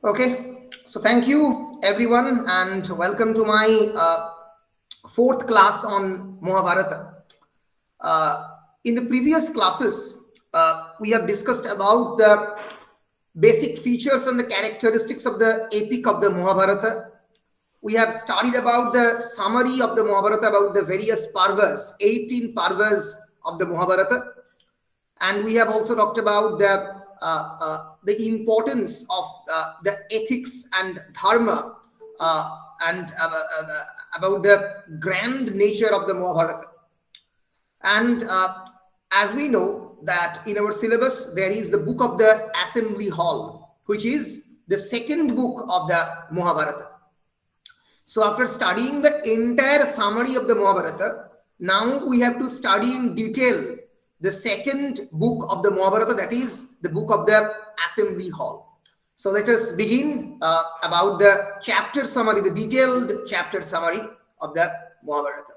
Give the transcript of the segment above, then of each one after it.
Okay, so thank you everyone and welcome to my fourth class on Mahabharata. In the previous classes, we have discussed about the basic features and the characteristics of the epic of the Mahabharata. We have studied about the summary of the Mahabharata, about the various parvas, 18 parvas of the Mahabharata. And we have also talked about the importance of the ethics and dharma and about the grand nature of the Mahabharata. And as we know that in our syllabus, there is the book of the Assembly Hall, which is the second book of the Mahabharata. So after studying the entire summary of the Mahabharata, now we have to study in detail the second book of the Mahabharata, that is the book of the Assembly Hall. So let us begin about the chapter summary, the detailed chapter summary of the Mahabharata.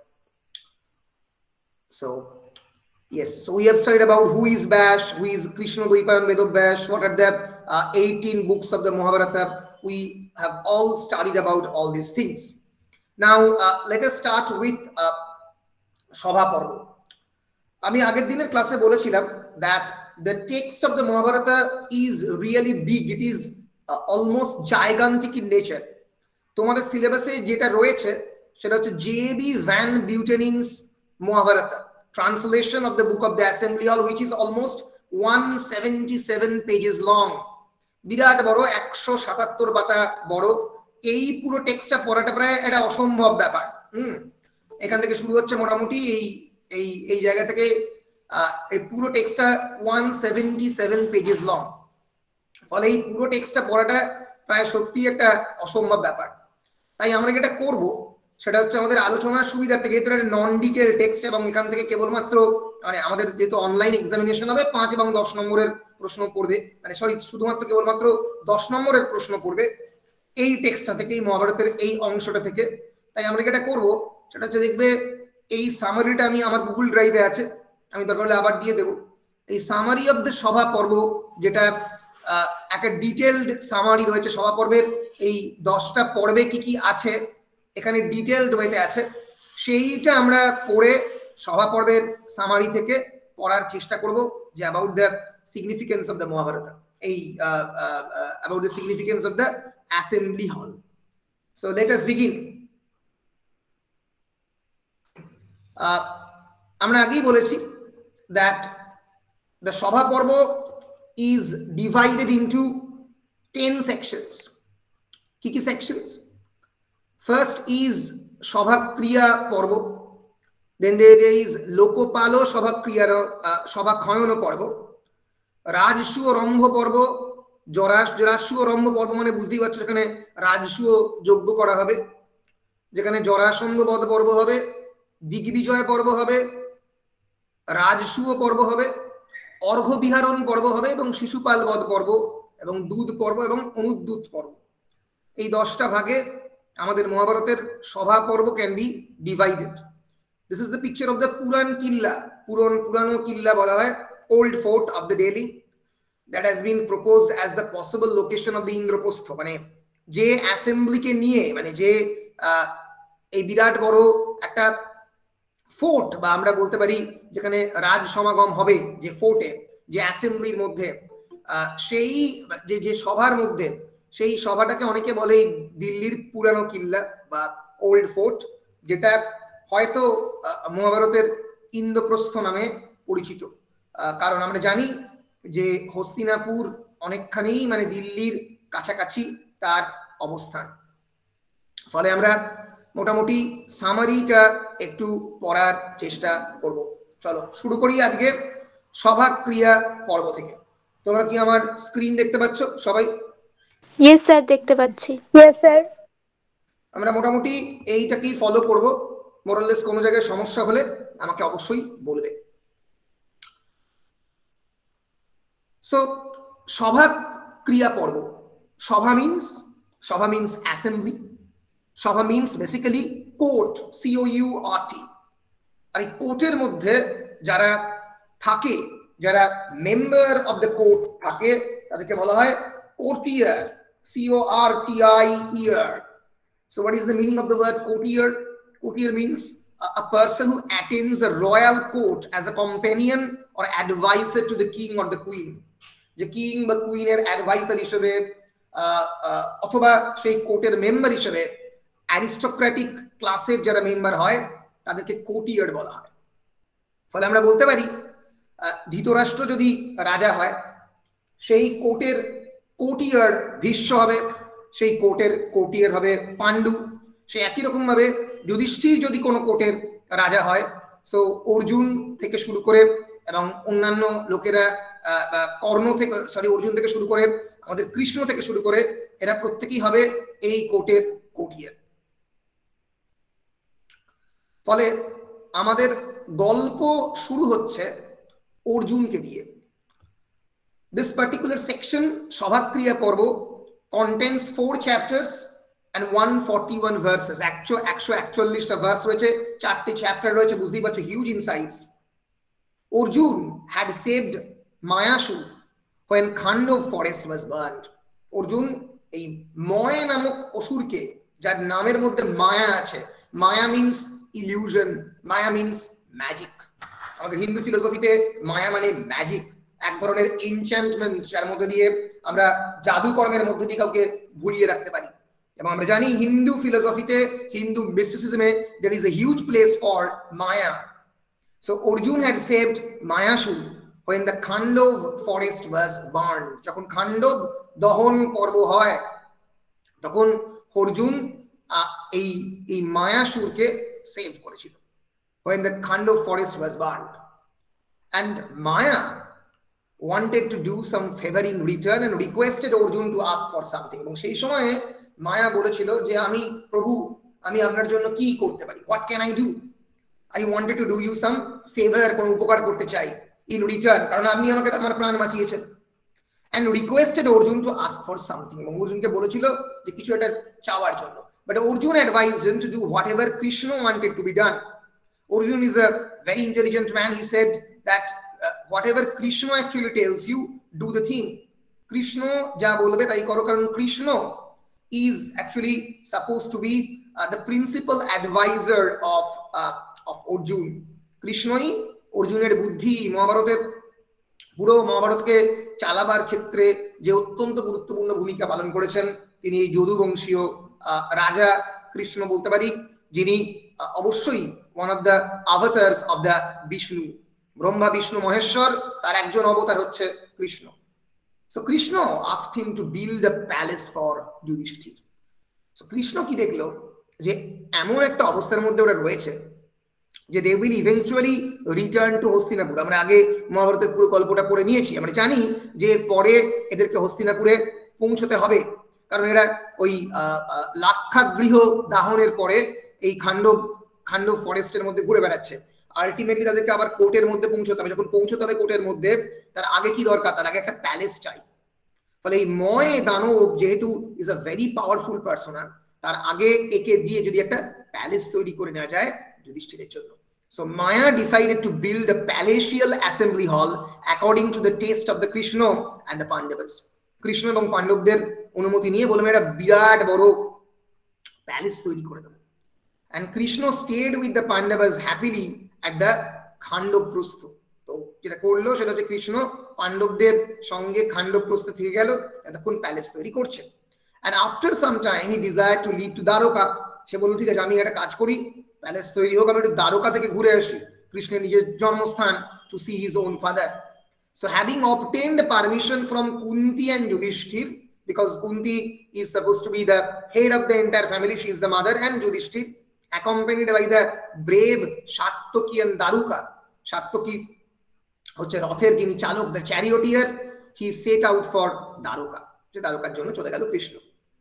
So yes, so we have studied about who is Bash, who is Krishna, Dvipa and Vedobhash, what are the 18 books of the Mahabharata. We have all studied about all these things. Now let us start with Sabha Parva. আমি আগের দিনের ক্লাসে বলেছিলাম that the text of the Mahabharata is really big. It is almost gigantic in nature. তোমাদের সিলেবাসে যেটা রয়েছে সেটা হচ্ছে J.B. Van Butenen's Mahabharata, translation of the book of the Assembly Hall, which is almost 177 pages long. বিরাট বড়, 177 পাতা বড়। এই পুরো টেক্সটটা পড়াটা প্রায় একটা অসম্ভব ব্যাপার। এখান থেকে শুরু হচ্ছে মোটামুটি এই জায়গা থেকে এই পুরো টেক্সটটা 177 পেজেস লং। ফলে এই পুরো টেক্সটটা পড়াটা প্রায় সত্যি একটা অসম্ভব ব্যাপার। তাই আমরা যেটা করব সেটা হচ্ছে আমাদের আলোচনার সুবিধার্থে, যেহেতু এটা নন ডিটেল টেক্সট এবং এখান থেকে কেবলমাত্র মানে আমাদের যেহেতু অনলাইন এক্সামিনেশন হবে 5 এবং 10 নম্বরের প্রশ্ন পড়বে, মানে সরি শুধুমাত্র কেবলমাত্র 10 নম্বরের প্রশ্ন পড়বে এই টেক্সটটা থেকে, এই মহাভারতের এই অংশটা থেকে। তাই আমরা যেটা করব সেটা হচ্ছে, দেখবে এই সামারিটা আমি আমার গুগল ড্রাইভে আছে, আমি দরকার হলে আবার দিয়ে দেবো। এই সামারি অফ দ্য সভা পর্ব, যেটা একটা ডিটেলড সামারি রয়েছে সভা পর্বের, এই 10টা পর্বে কি কি আছে এখানে ডিটেলড ওয়েতে আছে, সেইটা আমরা পড়ে সভা পর্বের সামারি থেকে পড়ার চেষ্টা করব যে about the significance of the Mahabharata, এই about the significance of the assembly hall. So let us begin. আমরা আগেই বলেছি that the Sabha Parva is divided into 10 sections. Kiki sections? First is Sabha Kriya Parva, then there is Lokopalo Sabha Kriya Sabha Khayana Parva, Rajshu Rambha Parva, Jarashu Rambha Parva মানে বুঝতেই পারছো সেখানে রাজসু যজ্ঞ করা হবে, যেখানে জরাসন্ধ বধ পর্ব হবে, দিগ্বিজয় পর্ব হবে, রাজসূয় পর্ব হবে, অর্ঘ্য বিহারণ পর্ব হবে এবং শিশুপাল বধ পর্ব এবং দুধ পর্ব এবং অনুদ্যুত পর্ব। এই 10টা ভাগে আমাদের মহাভারতের Sabha Parva can be divided. This is the picture of the Purana Qila. পুরানো কিল্লা বলা হয়, old fort of the Delhi, that has been proposed as the possible location of the Indraprastha. মানে যে অ্যাসেম্বলিকে নিয়ে, মানে যে এই বিরাট বড় একটা ফোর্ট, বা আমরা বলতে পারি যেখানে রাজ সমাগম হবে, যে ফোর্টে, যে অ্যাসেম্বলির মধ্যে, সেই যে সভার মধ্যে, সেই সভাটাকে অনেকে বলে দিল্লির পুরানো কিল্লা বা ওল্ড ফোর্ট, যেটা হয়তো মহাভারতের ইন্দ্রপ্রস্থ নামে পরিচিত। কারণ আমরা জানি যে হস্তিনাপুর অনেকখানি মানে দিল্লির কাছাকাছি তার অবস্থান। ফলে আমরা মোটামুটি সামারিটা একটু পড়ার চেষ্টা করব। চলো শুরু করি আজকে সভা ক্রিয়া পর্ব থেকে। তোমরা কি আমার স্ক্রিন দেখতে পাচ্ছ সবাই? ইয়েস স্যার, দেখতে পাচ্ছি। Yes sir. আমরা মোটামুটি এইটাকেই ফলো করব। মোরাললেস কোনো জায়গায় সমস্যা হলে আমাকে অবশ্যই বলবে। সো সভা Kriya Parva. Sabha means assembly. Sabha means basically court, COURT। আর এই কোর্টের মধ্যে যারা থাকে, যারা মেম্বার অফ দ্য কোর্ট থাকে, তাদেরকে বলা হয় courtier courtier. So what is the meaning of the word courtier? Courtier means a person who attends a royal court as a companion or advisor to the king or the queen. যে king বা কুইনের adviser হিসেবে অথবা সেই কোর্টের member হিসেবে aristocratic ক্লাসের যারা মেম্বার হয় তাদেরকে কোর্টিয়ার বলা হয়। ফলে আমরা বলতে পারি ধৃতরাষ্ট্র যদি রাজা হয় সেই কোর্টের কোর্টিয়ার ভীষ্ম হবে, সেই কোর্টের কোর্টিয়ার হবে পাণ্ডু। সে একই রকম ভাবে যুধিষ্ঠির যদি কোনো কোর্টের রাজা হয়, সো অর্জুন থেকে শুরু করে এবং অন্যান্য লোকেরা কর্ণ থেকে অর্জুন থেকে শুরু করে আমাদের কৃষ্ণ থেকে শুরু করে এরা প্রত্যেকেই হবে এই কোর্টের কোর্টিয়ার। ফলে আমাদের গল্প শুরু হচ্ছে অর্জুনকে দিয়ে। This particular section, Shabhakriya Parva, contains 4 chapters and 141 verses. 141টা verse রয়েছে, 4টি চ্যাপ্টার রয়েছে, বুঝতেই পারছো huge in size. Arjun had saved Mayasur when Khandov forest was burned. Arjun এই ময় নামক অসুরকে, যার নামের মধ্যে মায়া আছে, maya means illusion, maya means magic. আমাদের হিন্দু ফিলোসফিতে মায়া মানে ম্যাজিক, এক ধরনের এনচ্যান্টমেন্ট, যার মধ্যে দিয়ে আমরা জাদুকর্মের মধ্যে দিয়ে কাউকে ভুলিয়ে রাখতে পারি। এবং আমরা জানি Hindu ফিলোসফিতে, Hindu মিস্টিসিজমে there is a huge place for Maya. So Arjun had saved Mayasur when the Khandov forest was burned. যখন খান্ডব দহন পর্ব হয় তখন অর্জুন এই মায়াসুরকে সেভ করেছিল। When the Khandov forest was burned and Maya wanted to do some favor in return and requested Arjun to ask for something. এবং সেই সময়ে মায়া বলেছিল যে আমি প্রভু, আমি আপনার জন্য কি করতে পারি, what can I do? I wanted to do you some favor, কোন উপকার করতে চাই in return, কারণ আপনি আমাকে আমার প্রাণ বাঁচিয়েছেন। and requested Arjun to ask for something, এবং অর্জুনকে বলেছিল যে কিছু একটা চাওয়ার জন্য। but Arjun advised him to do whatever Krishna wanted to be done. Arjun is a very intelligent man. He said that whatever Krishna actually tells you, do the thing. Krishna ja bolbe tai koro, karon Krishna is actually supposed to be the principal advisor of Arjun. Krishnai অর্জুনের বুদ্ধি, মহাভারতের পুরো মহাভারতকে চালাবার ক্ষেত্রে যে অত্যন্ত গুরুত্বপূর্ণ ভূমিকা পালন করেছেন তিনি এই যদুবংশীয় রাজা কৃষ্ণ বলতে পারি, যিনি অবশ্যই one of the avatars of the Vishnu. Brahma Vishnu Maheshwar, তার একজন অবতার হচ্ছে Krishna. So Krishna asked him to build a palace for Yudhishthir. So Krishna কি দেখলো যে এমন একটা অবস্থার মধ্যে ওরা রয়েছে যে they will eventually return to Hastinapur. আমরা আগে মহাভারতের পুরো গল্পটা পড়ে নিয়েছি, আমরা জানি যে পরে এদেরকে হস্তিনাপুরে পৌঁছতে হবে, কারণ এরা ওই লাক্ষাগৃহ দাহনের পরে এই খান্ডব ফরেস্টের মধ্যে ঘুরে বেড়াচ্ছে। আলটিমেটলি তাদেরকে আবার কোর্টের মধ্যে পৌঁছতে হবে। যখন পৌঁছতে হবে কোর্টের মধ্যে, তার আগে কি দরকার, তার আগে একটা প্যালেস চাই। ফলে এই ময় দানব যেহেতু is a very powerful persona, তার আগে একে দিয়ে যদি একটা প্যালেস তৈরি করে নেওয়া যায় যুধিষ্ঠিরের জন্য। So Maya decided to build a palatial assembly hall according to the taste of the Krishna and the Pandavas. Krishna এবং পাণ্ডবদের অনুমতি নিয়ে বললাম একটা বিরাট বড় প্যালেস তৈরি করে দেবো। And Krishna stayed with the Pandavas happily at the খান্ডবপ্রস্থ। তো যেটা করলো সেটা হচ্ছে কৃষ্ণ পাণ্ডবদের সঙ্গে খান্ডবপ্রস্থ থেকে গেল, এতক্ষণ প্যালেস তৈরি করছে। And after some time he desired to leave to Dwarka. সে বলল ঠিক আছে আমি একটা কাজ করি, প্যালেস তৈরি হোক, আমি একটু দ্বারকা থেকে ঘুরে আসি, কৃষ্ণের নিজের জন্মস্থান, to see his own father. So having obtained the permission from Kunti and Yudhishthir, because Kunti is supposed to be the head of the entire family, she is the mother, and Yudhishthir accompanied by the brave Satyaki and Daruka. Satyaki হচ্ছে রথের যিনি চালক, the charioteer, he set out for Daruka, যে দ্বারকার জন্য চলে গেল Krishna.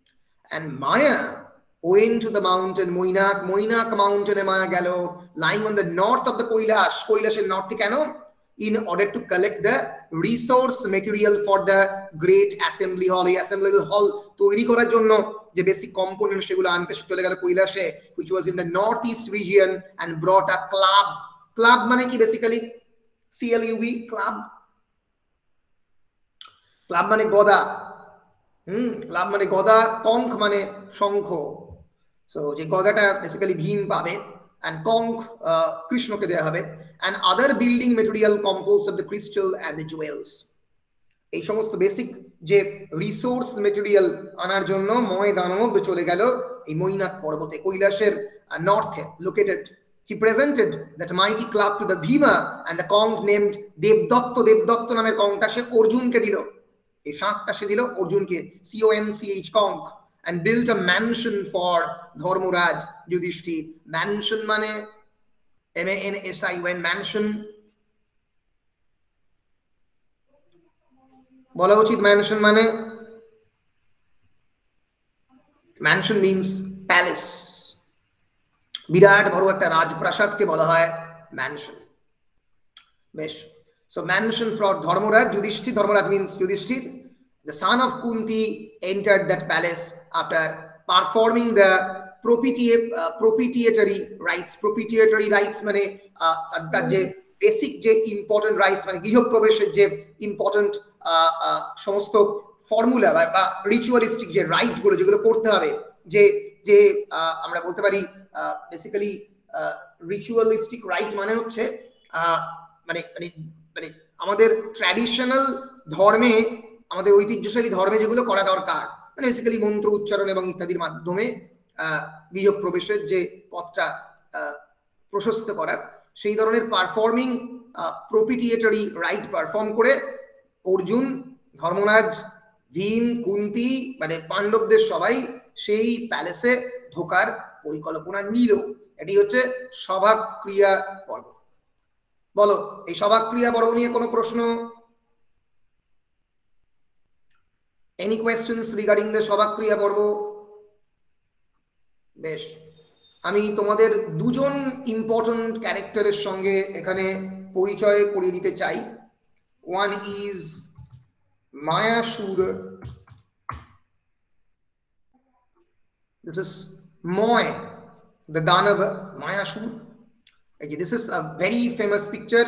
And Maya went to the mountain Moinak mountain এ মায়া গেল, lying on the north of the কৈলাসের নর্থে, কেন? in order to collect the resource material for the great assembly hall. এই assembly hall তৈরি করার জন্য যে বেসিক কম্পোনেন্ট সেগুলো আনতে চলে গেল কৈলাসে, which was in the northeast region, and brought a club মানে কি বেসিক্যালি CLUB, club মানে গদা, ক্লাব মানে গদা, কঙ্ক মানে শঙ্খ। সো যে গদাটা বেসিক্যালি ভীম পাবে, and কঙ্ক কৃষ্ণকে দেওয়া হবে, and other building material composed of the crystal and the jewels। এই সমস্ত বেসিক যে রিসোর্স মেটেরিয়াল আনার জন্য ময় দানব চলে গেল এই মৈনাক পর্বতে, কৈলাসের নর্থে located. He presented that mighty club to the Bhima, and the conch named দেবদত্ত, দেবদত্ত নামের কঙ্কটা সে অর্জুনকে দিল, এই শাঁখটা সে দিল অর্জুনকে, CONCH conch, and built a mansion for Dharmaraj Yudhishthir. Mansion মানে MANSION, ম্যানশন বলা উচিত। ম্যানশন মানে, ম্যানশন মিন্স প্যালেস, বিরাট বড় একটা রাজপ্রাসাদকে বলা হয় ম্যানশন। বেশ, so mansion for Dharmaraj Yudhishthir, Dharmaraj means Yudhishthir. The son of Kunti entered that palace after performing the propitiatory rites। propitiatory rites মানে তার যে বেসিক যে ইম্পর্টেন্ট রাইটস, মানে গৃহপ্রবেশের যে ইম্পর্টেন্ট সমস্ত ফর্মুলা বা রিচুয়ালিস্টিক যে রাইট গুলো যেগুলো করতে হবে, যে যে আমরা বলতে পারি বেসিক্যালি রিচুয়ালিস্টিক রাইট মানে হচ্ছে মানে মানে মানে আমাদের ট্র্যাডিশনাল ধর্মে, আমাদের ঐতিহ্যশালী ধর্মে যেগুলো করা দরকার, মানে বেসিক্যালি মন্ত্র উচ্চারণ এবং ইত্যাদির মাধ্যমে গৃহপ্রবেশের যে পথটা প্রশস্ত করা, সেই ধরনের পারফর্মিং প্রপিটিয়েটরি রাইট পারফর্ম করে অর্জুন, ধর্মরাজ, ভীম, কুন্তি মানে পাণ্ডবদের সবাই সেই প্যালেসে ঢোকার পরিকল্পনা নিল। এটি হচ্ছে সভাক্রিয়া পর্ব। বলো, এই সভাক্রিয়া পর্ব নিয়ে কোনো প্রশ্ন? Any questions regarding the Sabhakriya Parva? বেশ, আমি তোমাদের দুজন ইম্পর্টেন্ট ক্যারেক্টারের সঙ্গে এখানে পরিচয় করিয়ে দিতে চাই। One is Mayasur. This is Moy, the Danava, Mayasur. Okay, this is a very famous picture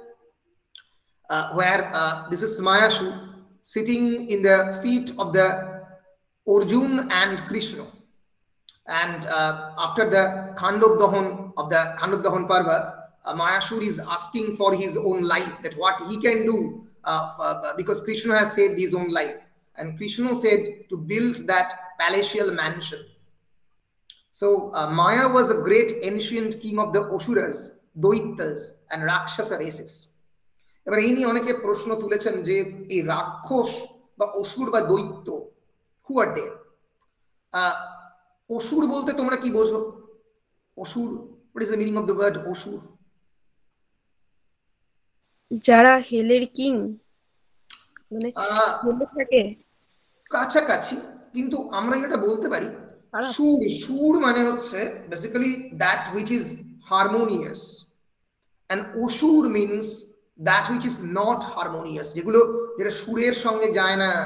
where this is Mayasur sitting in the feet of the Arjun and Krishna. And after the Khandogdahan of the Khandogdahan Parva, Mayasur is asking for his own life, that what he can do because Krishna has saved his own life. And Krishna said to build that palatial mansion. So Maya was a great ancient king of the Asuras, Daityas and Rakshasa races. এবার এই নিয়ে অনেকে প্রশ্ন তুলেছেন যে এই রাক্ষস বা অসুর বা দৈত্য, who are they? অসুর বলতে তোমরা কি বোঝো? অসুর, what is the meaning of the word অসুর? যারা হেলের কিং, মানে হেলে থাকে কাছাকাছি, কিন্তু আমরা যেটা বলতে পারি সুর, সুর মানে হচ্ছে basically that which is harmonious, and asur means that which is not harmonious, যেগুলো যেটা সুরের সঙ্গে যায় না,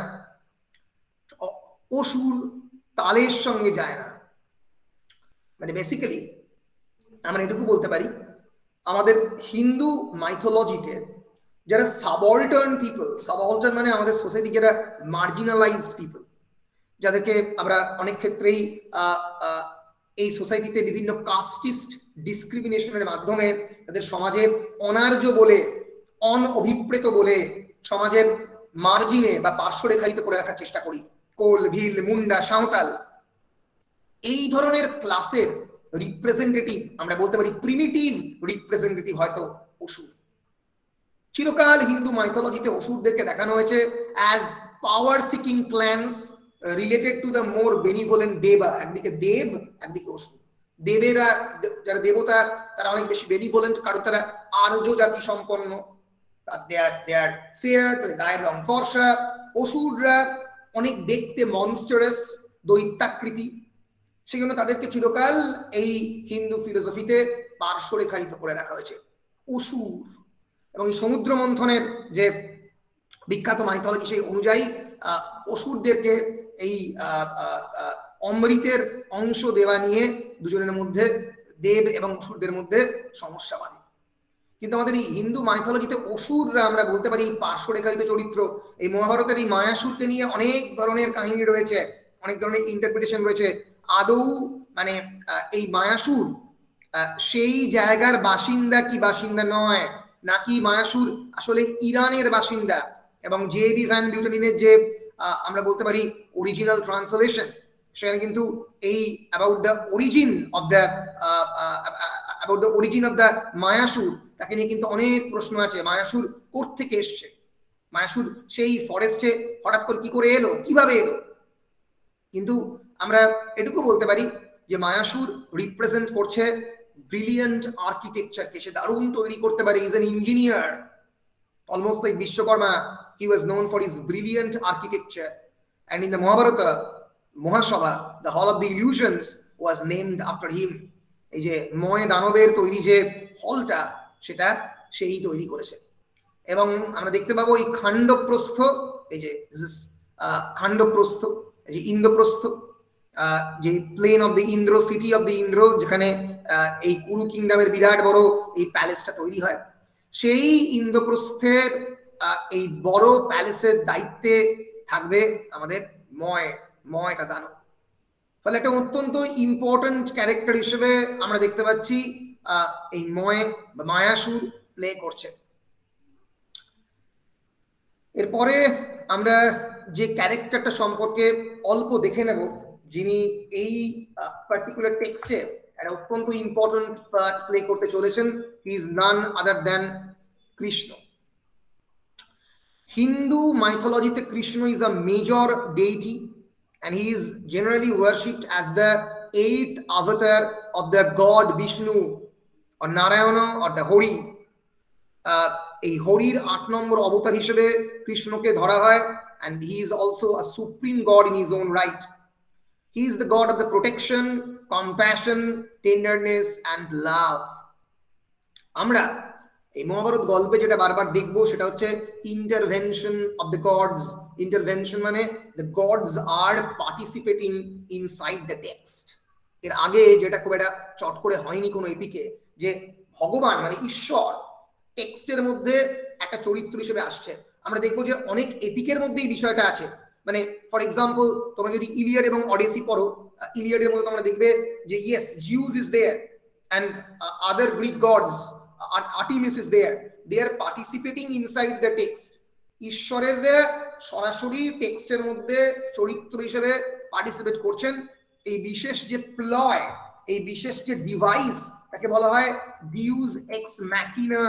অসুর তালের সঙ্গে যায় না। মানে বেসিক্যালি আমরা এটুকু বলতে পারি, আমাদের হিন্দু মাইথোলজিতে যারা সাবঅল্টার্ন পিপল, সাবঅল্টার্ন মানে আমাদের সোসাইটি যারা মার্জিনালাইজড পিপল, যাদেরকে আমরা অনেক ক্ষেত্রেই এই সোসাইটিতে বিভিন্ন কাস্টিস্ট ডিসক্রিমিনেশনের মাধ্যমে তাদের সমাজের অনার্য বলে, অনঅভিপ্রেত বলে সমাজের মার্জিনে বা পার্শ্বরেখায়িত করে রাখার চেষ্টা করি, কোল, ভিল, মুন্ডা, সাঁওতাল, এই ধরনের ক্লাসের রিপ্রেজেন্টেটিভ আমরা বলতে পারি, প্রিমিটিভ রিপ্রেজেন্টেটিভ হয়তো অসুর। চিরকাল হিন্দু মাইথোলজিতে অসুরদেরকে দেখানো হয়েছে as power seeking clans related to the more benevolent deva. একদিকে দেব, একদিকে অসুর। দেবেরা যারা দেবতা তারা অনেক বেশি বেনিভোলেন্ট, কারণ তারা আর্য জাতি সম্পন্ন, দেয়ার ফেয়ার, তাদের গায়ের রং ফর্সা। অসুররা অনেক দেখতে মনস্টারাস, দৈত্যাকৃতি, সেই জন্য তাদেরকে চিরকাল এই হিন্দু ফিলোসফিতে পার্শ্বরেখায়িত করে রাখা হয়েছে অসুর। এবং এই সমুদ্র মন্থনের যে বিখ্যাত মাইথোলজি, সেই অনুযায়ী অসুরদেরকে এই অমৃতের অংশ দেওয়া নিয়ে দুজনের মধ্যে, দেব এবং অসুরদের মধ্যে সমস্যা বাঁধে। কিন্তু আমাদের এই হিন্দু মাইথোলজিতে অসুররা আমরা বলতে পারি পার্শ্বরেখায়িত চরিত্র। এই মহাভারতের এই মায়াসুরকে নিয়ে অনেক ধরনের কাহিনী রয়েছে, অনেক ধরনের ইন্টারপ্রিটেশন রয়েছে। আদৌ মানে এই মায়াসুর সেই জায়গার বাসিন্দা কি বাসিন্দা নয়, নাকি মায়াসুর আসলে ইরানের বাসিন্দা? এবং জে.বি. ভ্যান বিউটেনিনের যে আমরা বলতে পারি অরিজিনাল ট্রান্সলেশন, সেখানে কিন্তু এই about the origin of the Mayasur, তাকে নিয়ে কিন্তু অনেক প্রশ্ন আছে। মায়াসুর কোত্থেকে এসছে, মায়াসুর সেই ফরেস্টে হঠাৎ করে কি করে এলো, কিভাবে এলো? কিন্তু আমরা এটুকু বলতে পারি যে মায়াসুর রিপ্রেজেন্ট করছে ব্রিলিয়েন্ট আর্কিটেকচারকে। সে দারুণ তৈরি করতে পারে, is an engineer, almost like Vishwakarma. He was known for his brilliant architecture, and in the Mahabharata Mahasabha, the hall of the illusions was named after him. এই যে ময় দানবের তৈরি যে হলটা, সেটা সেই তৈরি করেছে। এবং আমরা দেখতে পাবো এই খান্ডপ্রস্থ, এই যে খান্ডপ্রস্থ, এই যে ইন্দ্রপ্রস্থ, যে plain of the Indra, city of the Indra, যেখানে এই কুরু কিংডমের বিরাট বড় এই প্যালেসটা তৈরি হয়, সেই ইন্দ্রপ্রস্থের এই বড় প্যালেসের দায়িত্বে থাকবে আমাদের ময়টা দানব। ফলে একটা অত্যন্ত ইম্পর্টেন্ট ক্যারেক্টার হিসেবে আমরা দেখতে পাচ্ছি এই মায়াসুর প্লে করছে। এরপরে আমরা যে ক্যারেক্টারটা সম্পর্কে অল্প দেখে নেব, যিনি এই পার্টিকুলার টেক্সটে একটা অত্যন্ত ইম্পর্টেন্ট পার্ট প্লে করতে চলেছেন, he is none other than Krishna. Hindu mythology, Krishna is a major deity, and he is generally worshipped as the 8th avatar of the god Vishnu or Narayana or the Hori. এই হরির 8 নম্বর অবতার হিসেবে কৃষ্ণকে ধরা হয়, and he is also a supreme god in his own right. He is the god of the protection, compassion, tenderness and love. আমরা এই মহাভারত গল্পে যেটা বারবার দেখবো সেটা হচ্ছে intervention of the gods. Intervention মানে the gods are participating inside the text. এর আগে যেটা খুব একটা চট করে হয়নি কোনো এপিকে, যে ভগবান মানে ঈশ্বর টেক্সটের মধ্যে একটা চরিত্র হিসেবে আসছে। আমরা দেখবো যে অনেক এপিকের মধ্যে এই বিষয়টা আছে। মানে ফর এক্সাম্পল, তোমরা যদি ইলিয়াড এবং অডিসি পড়ো, ইলিয়াডের মধ্যে তোমরা দেখবে যে yes, Zeus is there and other Greek gods, Artemis is there, they are participating inside the text. ঈশ্বরের সরাসরি টেক্সটের মধ্যে চরিত্র হিসেবে পার্টিসিপেট করছেন। এই বিশেষ যে প্লয়, এই বিশেষ যে ডিভাইস, তাকে বলা হয় deus ex machina,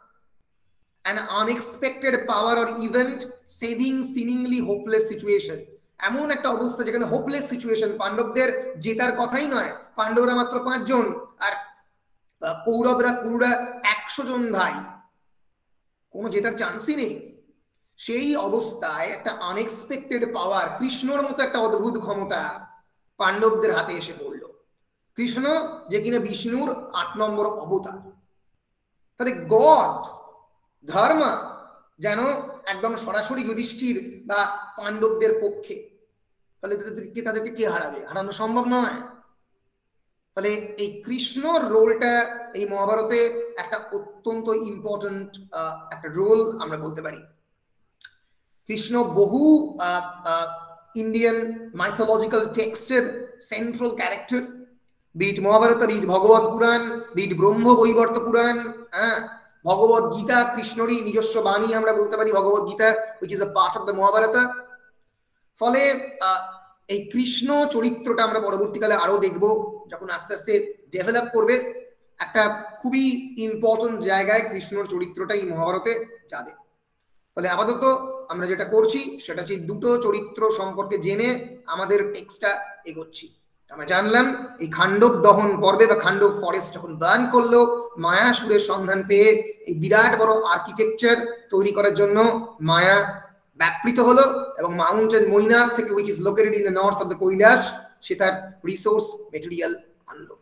an unexpected power or event saving seemingly hopeless situation. এমন একটা অবস্থা যেখানে হোপলেস সিচুয়েশন, পাণ্ডবদের জেতার কথাই নয়, পাণ্ডবরা মাত্র 5 জন আর কৌরবরা কুরুরা 100 জন ভাই, কোনো জেতার চান্সই নেই। সেই অবস্থায় একটা আনএক্সপেক্টেড পাওয়ার, কৃষ্ণর মতো একটা অদ্ভুত ক্ষমতা পাণ্ডবদের হাতে এসে পড়ল। কৃষ্ণ যে কিনা বিষ্ণুর 8 নম্বর অবতার। তাহলে গড ধর্ম যেন একদম সরাসরি যুধিষ্ঠির বা পাণ্ডবদের পক্ষে, তাহলে তাদেরকে কে হারাবে? হারানো সম্ভব নয়। ফলে এই কৃষ্ণর রোলটা এই মহাভারতে একটা অত্যন্ত ইম্পর্টেন্ট একটা রোল আমরা বলতে পারি। কৃষ্ণ বহু ইন্ডিয়ান মাইথোলজিক্যাল টেক্সটের central character, be it Mahabharata, be it Bhagavata Purana, be it Brahma Vaivarta পুরাণ, ভগবত গীতা কৃষ্ণরই নিজস্ব বাণী আমরা বলতে পারি, Bhagavad Gita, which is a part of the Mahabharata. ফলে এই কৃষ্ণ চরিত্রটা আমরা পরবর্তীকালে আরো দেখব, যখন আস্তে আস্তে ডেভেলপ করবে। একটা খুবই ইম্পর্টেন্ট জায়গায় কৃষ্ণর চরিত্রটা এই মহাভারতে যাবে। ফলে আপাতত আমরা যেটা করছি সেটা হচ্ছে দুটো চরিত্র সম্পর্কে জেনে আমাদের টেক্সটটা এগোচ্ছি। আমরা জানলাম এই খান্ডব দহন পর্বে বা খান্ডব ফরেস্ট যখন বার্ন করলো, মায়াসুরের সন্ধান পেয়ে এই বিরাট বড় আর্কিটেকচার তৈরি করার জন্য মায়া ব্যাপৃত হলো এবং মাউন্টেন মৈনাক থেকে, which is located in the north of the Kailash, সে তার রিসোর্স মেটেরিয়াল আনলো।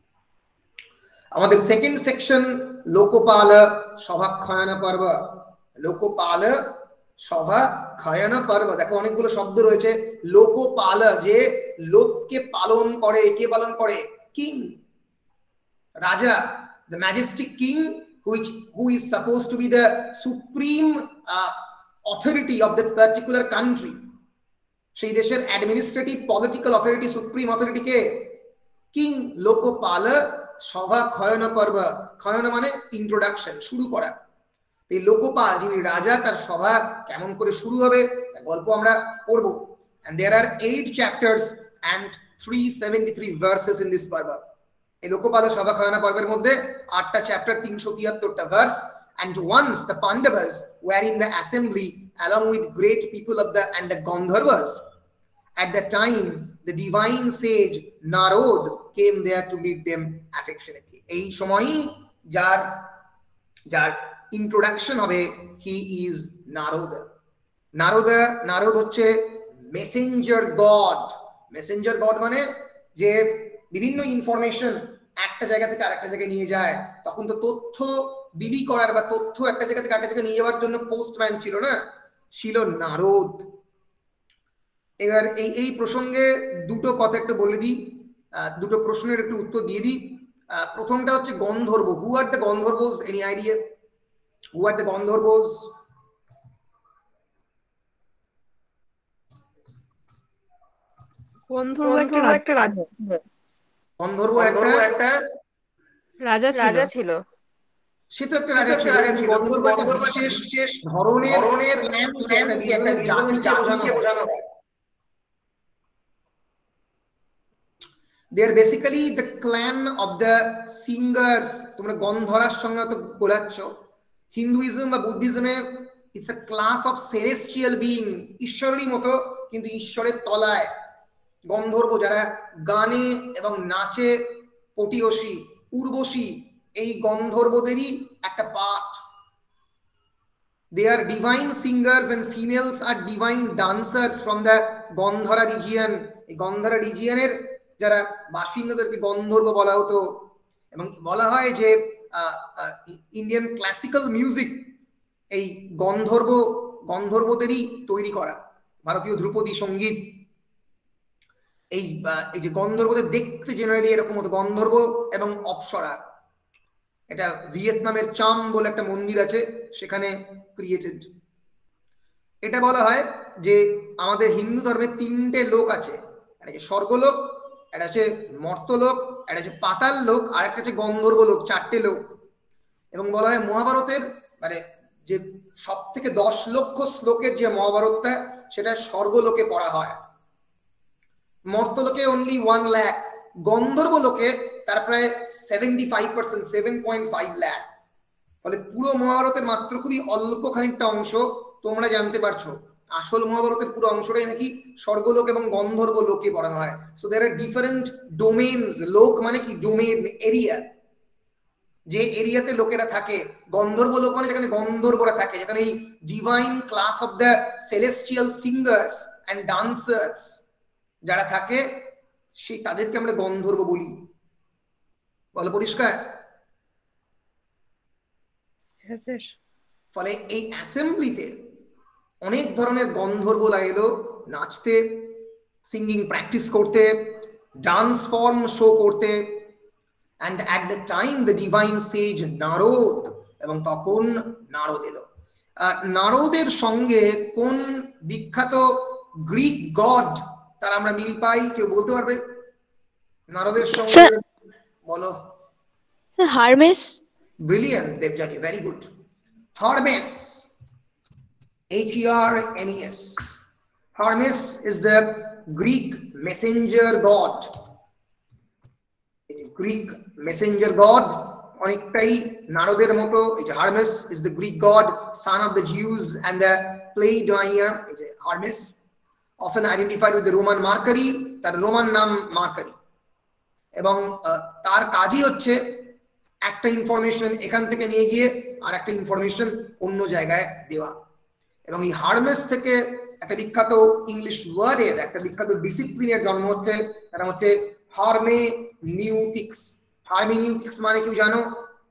আমাদের সেকেন্ড সেকশন লোকপাল সভাক্ষয়ন পর্ব। লোকপাল সভাক্ষয়ন পর্ব, দেখো অনেকগুলো শব্দ রয়েছে। লোকপাল, যে লোককে পালন করে, কে পালন করে? কিং, রাজা, the majestic king who who is supposed to be the supreme authority of that particular country. সেই দেশের administrative political authority supreme authority কে? কিং লোকপাল সভা ক্ষয়ন পর্ব। ক্ষয়ন মানে ইন্ট্রোডাকশন, শুরু করা। এই লোকপাল যিনি রাজা, তার সভা কেমন করে শুরু হবে গল্প আমরা পড়ব। and there are 8 chapters and 373 verses in this parva. এই লোকপাল সভা ক্ষয়ন পর্বের মধ্যে 8টা চ্যাপ্টার, 373টা verse. and once the Pandavas were in the assembly along with great people of the and the Gandharvas, at the time the divine sage Narod came there to meet them affectionately. এই সময়ই যার যার introduction হবে, he is Narad. Narad হচ্ছে Messenger god. Messenger god মানে যে বিভিন্ন information একটা জায়গা থেকে আরেকটা জায়গায় নিয়ে যায়। তখন তো তথ্য বিলি করার বা তথ্য একটা জায়গা থেকে আরেকটা জায়গায় নিয়ে যাওয়ার জন্য পোস্টম্যান ছিল না, ছিল নারদ। এবার এই প্রসঙ্গে দুটো কথা একটু বলে দিই, দুটো প্রশ্নের একটু উত্তর দিয়ে দিই। প্রথমটা হচ্ছে Gandharva. Who are the Gandharvas? Any idea who are the Gandharvas? Gandharva একটা রাজা। গন্ধর্ব একটা রাজা ছিল। সে তো একটা রাজা ছিল। গন্ধর্ব একটা বিশেষ ধরনের বোঝানো হয়। They are basically the clan of the singers. তোমরা গন্ধরার সঙ্গে তো গোলাচ্ছ। হিন্দুইজম বা বুদ্ধিজমে it's a class of celestial being, ঈশ্বরেরই মতো কিন্তু ঈশ্বরের তলায়। গন্ধর্ব যারা গানে এবং নাচে পটিয়সী, উর্বশী, এই গন্ধর্বদেরই একটা part. They are divine singers and females are divine dancers from the Gandhara region. এই গন্ধরা রিজিয়নের যারা বাসিন্দাদেরকে গন্ধর্ব বলা হতো। এবং বলা হয় যে ইন্ডিয়ান ক্লাসিক্যাল মিউজিক এই গন্ধর্বদেরই তৈরি করা। ভারতীয় ধ্রুপদী সঙ্গীত এই যে গন্ধর্বদের দেখতে জেনারেলি এরকম হতো, গন্ধর্ব এবং অপ্সরা। এটা ভিয়েতনামের চাম বলে একটা মন্দির আছে, সেখানে ক্রিয়েটেড। এটা বলা হয় যে আমাদের হিন্দু ধর্মে 3টে লোক আছে, একটা হচ্ছে স্বর্গলোক, একটা হচ্ছে মর্তলোক, একটা হচ্ছে পাতাল লোক, আর একটা হচ্ছে গন্ধর্ব লোক। 4টে লোক। এবং বলা হয় মহাভারতের মানে যে সব থেকে 10 লক্ষ শ্লোকের যে মহাভারতটা, সেটা স্বর্গলোকে পড়া হয়। মর্তলোকে অনলি 1 লাখ, গন্ধর্ব লোকে তার প্রায় 75%, 7.5 লাখ। ফলে পুরো মহাভারতের মাত্র খুবই অল্প খানিকটা অংশ তোমরা জানতে পারছো। আসল মহাভারতের পুরো অংশটাই নাকি স্বর্গলোক এবং গন্ধর্ব লোকে পড়ানো হয়। So there are different domains. লোক মানে কি? ডোমেইন, এরিয়া, যে এরিয়াতে লোকেরা থাকে। গন্ধর্ব লোক মানে যেখানে গন্ধর্বরা থাকে, যেখানে এই divine class of the celestial singers and dancers যারা থাকে, সেই তাদেরকে আমরা গন্ধর্ব বলি। বলো পরিষ্কার? ফলে এই অ্যাসেম্বলিতে অনেক ধরনের গন্ধর্বরা এলো নাচতে, সিঙ্গিং প্র্যাকটিস করতে, ডান্স ফর্ম শো করতে। and at the time the divine sage Narod, এবং তখন নারদ এলো। নারদের সঙ্গে কোন বিখ্যাত গ্রিক গড তার আমরা মিল পাই? কেউ বলতে পারবে? নারদের সঙ্গে বলো। Hermes. Brilliant Debjani, very good. Hermes, Hermes. Hermes is the Greek messenger god. Greek messenger god অনেকটাই নারদের মতো। এই যে Hermes is the Greek god, son of the Jews and the Pleiadian. এই যে Hermes often identified with the Roman Mercury, তার Roman নাম Mercury. এবং তার কাজই হচ্ছে একটা ইনফরমেশন এখান থেকে নিয়ে গিয়ে আর একটা ইনফরমেশন অন্য জায়গায় দেওয়া। এবং এই হারমেস থেকে একটা বিখ্যাত ইংলিশ ওয়ার্ডের, একটা বিখ্যাত ডিসিপ্লিনের জন্ম হচ্ছে, তার হচ্ছে হারমেনিউটিক্স। হারমেনিউটিক্স মানে কি জানো?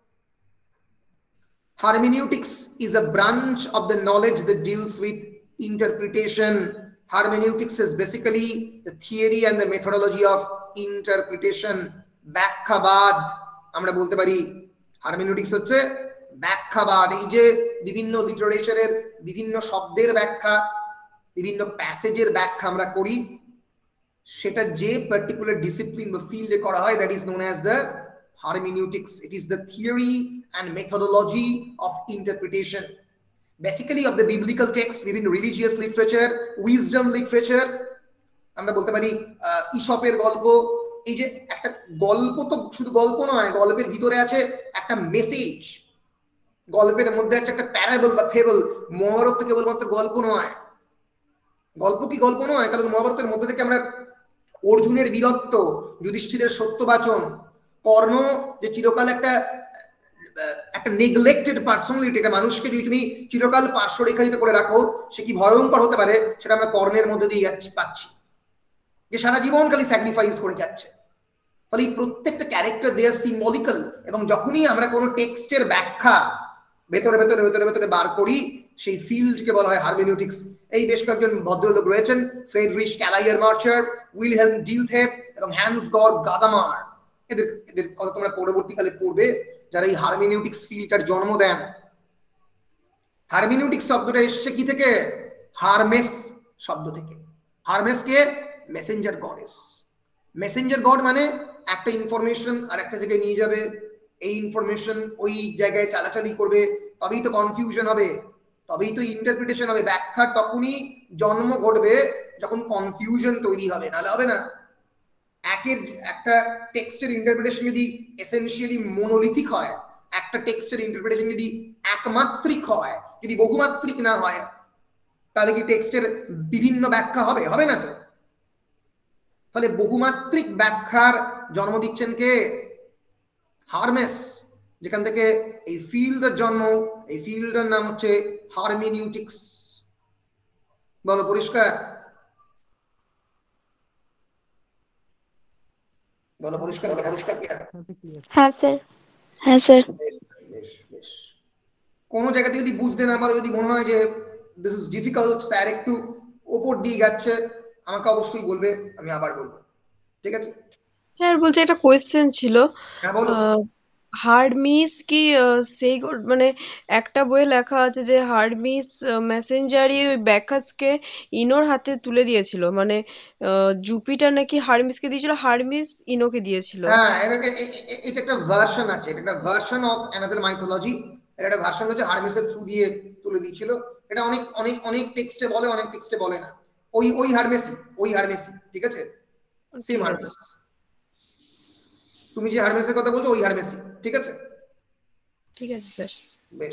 Hermeneutics is a branch of the knowledge that deals with interpretation. Hermeneutics is basically the theory and the methodology of interpretation. ব্যাখ্যাবাদ আমরা বলতে পারি। Hermeneutics হচ্ছে ব্যাখ্যাবাদ, এই যে বিভিন্ন লিটারেচারের বিভিন্ন শব্দের ব্যাখ্যা, বিভিন্ন প্যাসেজের ব্যাখ্যা আমরা করি, সেটা যে পার্টিকুলার ডিসিপ্লিন বা ফিল্ডে করা হয়, that is known as the hermeneutics. It is the theory and methodology of interpretation, basically of the biblical text, বিভিন্ন religious literature, wisdom literature. আমরা বলতে পারি ঈশপের গল্প, এই যে একটা গল্প তো শুধু গল্প নয়, গল্পের ভিতরে আছে একটা মেসেজ, গল্পের মধ্যে আছে একটা প্যারাবল বা ফেবল। মহাভারত তো কেবলমাত্র গল্প নয়, গল্প কি গল্প নয়? কারণ মহাভারতের মধ্যে থেকে আমরা অর্জুনের বীরত্ব, যুধিষ্ঠিরের সত্যবাচন, কর্ণ যে চিরকাল একটা নেগলেক্টেড পার্সোনালিটি, একটা মানুষকে যদি তুমি চিরকাল পার্শ্বরেখায়িত করে রাখো সে কি ভয়ঙ্কর হতে পারে, সেটা আমরা কর্ণের মধ্যে দিয়ে পাচ্ছি, যে সারা জীবন খালি স্যাক্রিফাইস করে যাচ্ছে। ফলে এই প্রত্যেকটা ক্যারেক্টার দে আর সিম্বলিক্যাল, এবং যখনই আমরা কোনো টেক্সটের ব্যাখ্যা ভেতরে ভেতরে ভেতরে ভেতরে বার করি, সেই ফিল্ডকে বলা হয় হারমেনিউটিক্স। এই বেশ কয়েকজন ভদ্রলোক রয়েছেন, ফ্রেডরিশ ক্যালাইয়ার মার্চার, উইলহেলম ডিলথেপ এবং হ্যান্স গড গাদামার। এদের কথা তোমরা পরবর্তীকালে পড়বে, যারা এই হারমেনিউটিক্স ফিল্ডটার জন্ম দেন। হারমেনিউটিক্স শব্দটা এসছে কি থেকে? হারমেস শব্দ থেকে। হারমেস কে? Messenger goddess. মেসেঞ্জার গড মানে একটা ইনফরমেশন আর একটা জায়গায় নিয়ে যাবে, এই ইনফরমেশন ওই জায়গায় চালাচালি করবে, তবেই তো কনফিউশন হবে, তবেই তো ইন্টারপ্রিটেশন হবে। ব্যাখ্যার তখনই জন্ম ঘটবে যখন কনফিউশন তৈরি হবে, নাহলে হবে না। একটা টেক্সটের ইন্টারপ্রিটেশন যদি এসেনশিয়ালি মনোলিথিক হয়, একটা টেক্সটের ইন্টারপ্রিটেশন যদি একমাত্রিক হয়, যদি বহুমাত্রিক না হয়, তাহলে কি টেক্সটের বিভিন্ন ব্যাখ্যা হবে? হবে না তো। ফলে বহুমাত্রিক ব্যাখ্যার জন্ম দিচ্ছেন কে? হারমেস। যেখান থেকে এই ফিল্ডের জন্ম, এই ফিল্ডের নাম হচ্ছে হারমেনিউটিক্স। বলো পরিষ্কার? বলো পরিষ্কার? বলো পরিষ্কার কি? হ্যাঁ স্যার, হ্যাঁ স্যার। বেশ বেশ। কোন জায়গাতে যদি বুঝতে না পারো, যদি মনে হয় যে দিস ইজ ডিফিকাল্ট, স্যার একটু উপর দিয়ে যাচ্ছে, আমাকে অবশ্যই বলবে, আমি আবার বলবো, ঠিক আছে? স্যার বলছে একটা কোয়েশ্চেন ছিল, হ্যাঁ বলো। হার্মিস কি সেই মানে একটা বইয়ে লেখা আছে যে হার্মিস মেসেঞ্জারই ওই ব্যাকাসকে ইনোর হাতে তুলে দিয়েছিল, মানে জুপিটার নাকি হার্মিসকে দিয়েছিল, হার্মিস ইনোকে দিয়েছিল। হ্যাঁ, এটা একটা ভার্সন আছে, এটা একটা ভার্সন অফ অ্যানাদার মাইথোলজি। এটা একটা ভার্সন হচ্ছে হার্মিসের থ্রু দিয়ে তুলে দিয়েছিল। এটা অনেক অনেক অনেক টেক্সটে বলে, অনেক টেক্সটে বলে না। ওই হার্মেসি, ওই হার্মেসি, ঠিক আছে? Same Hermes. তুমি যে হার্মেসের কথা বলছো ওই হার্মেসি, ঠিক আছে? ঠিক আছে স্যার। বেশ।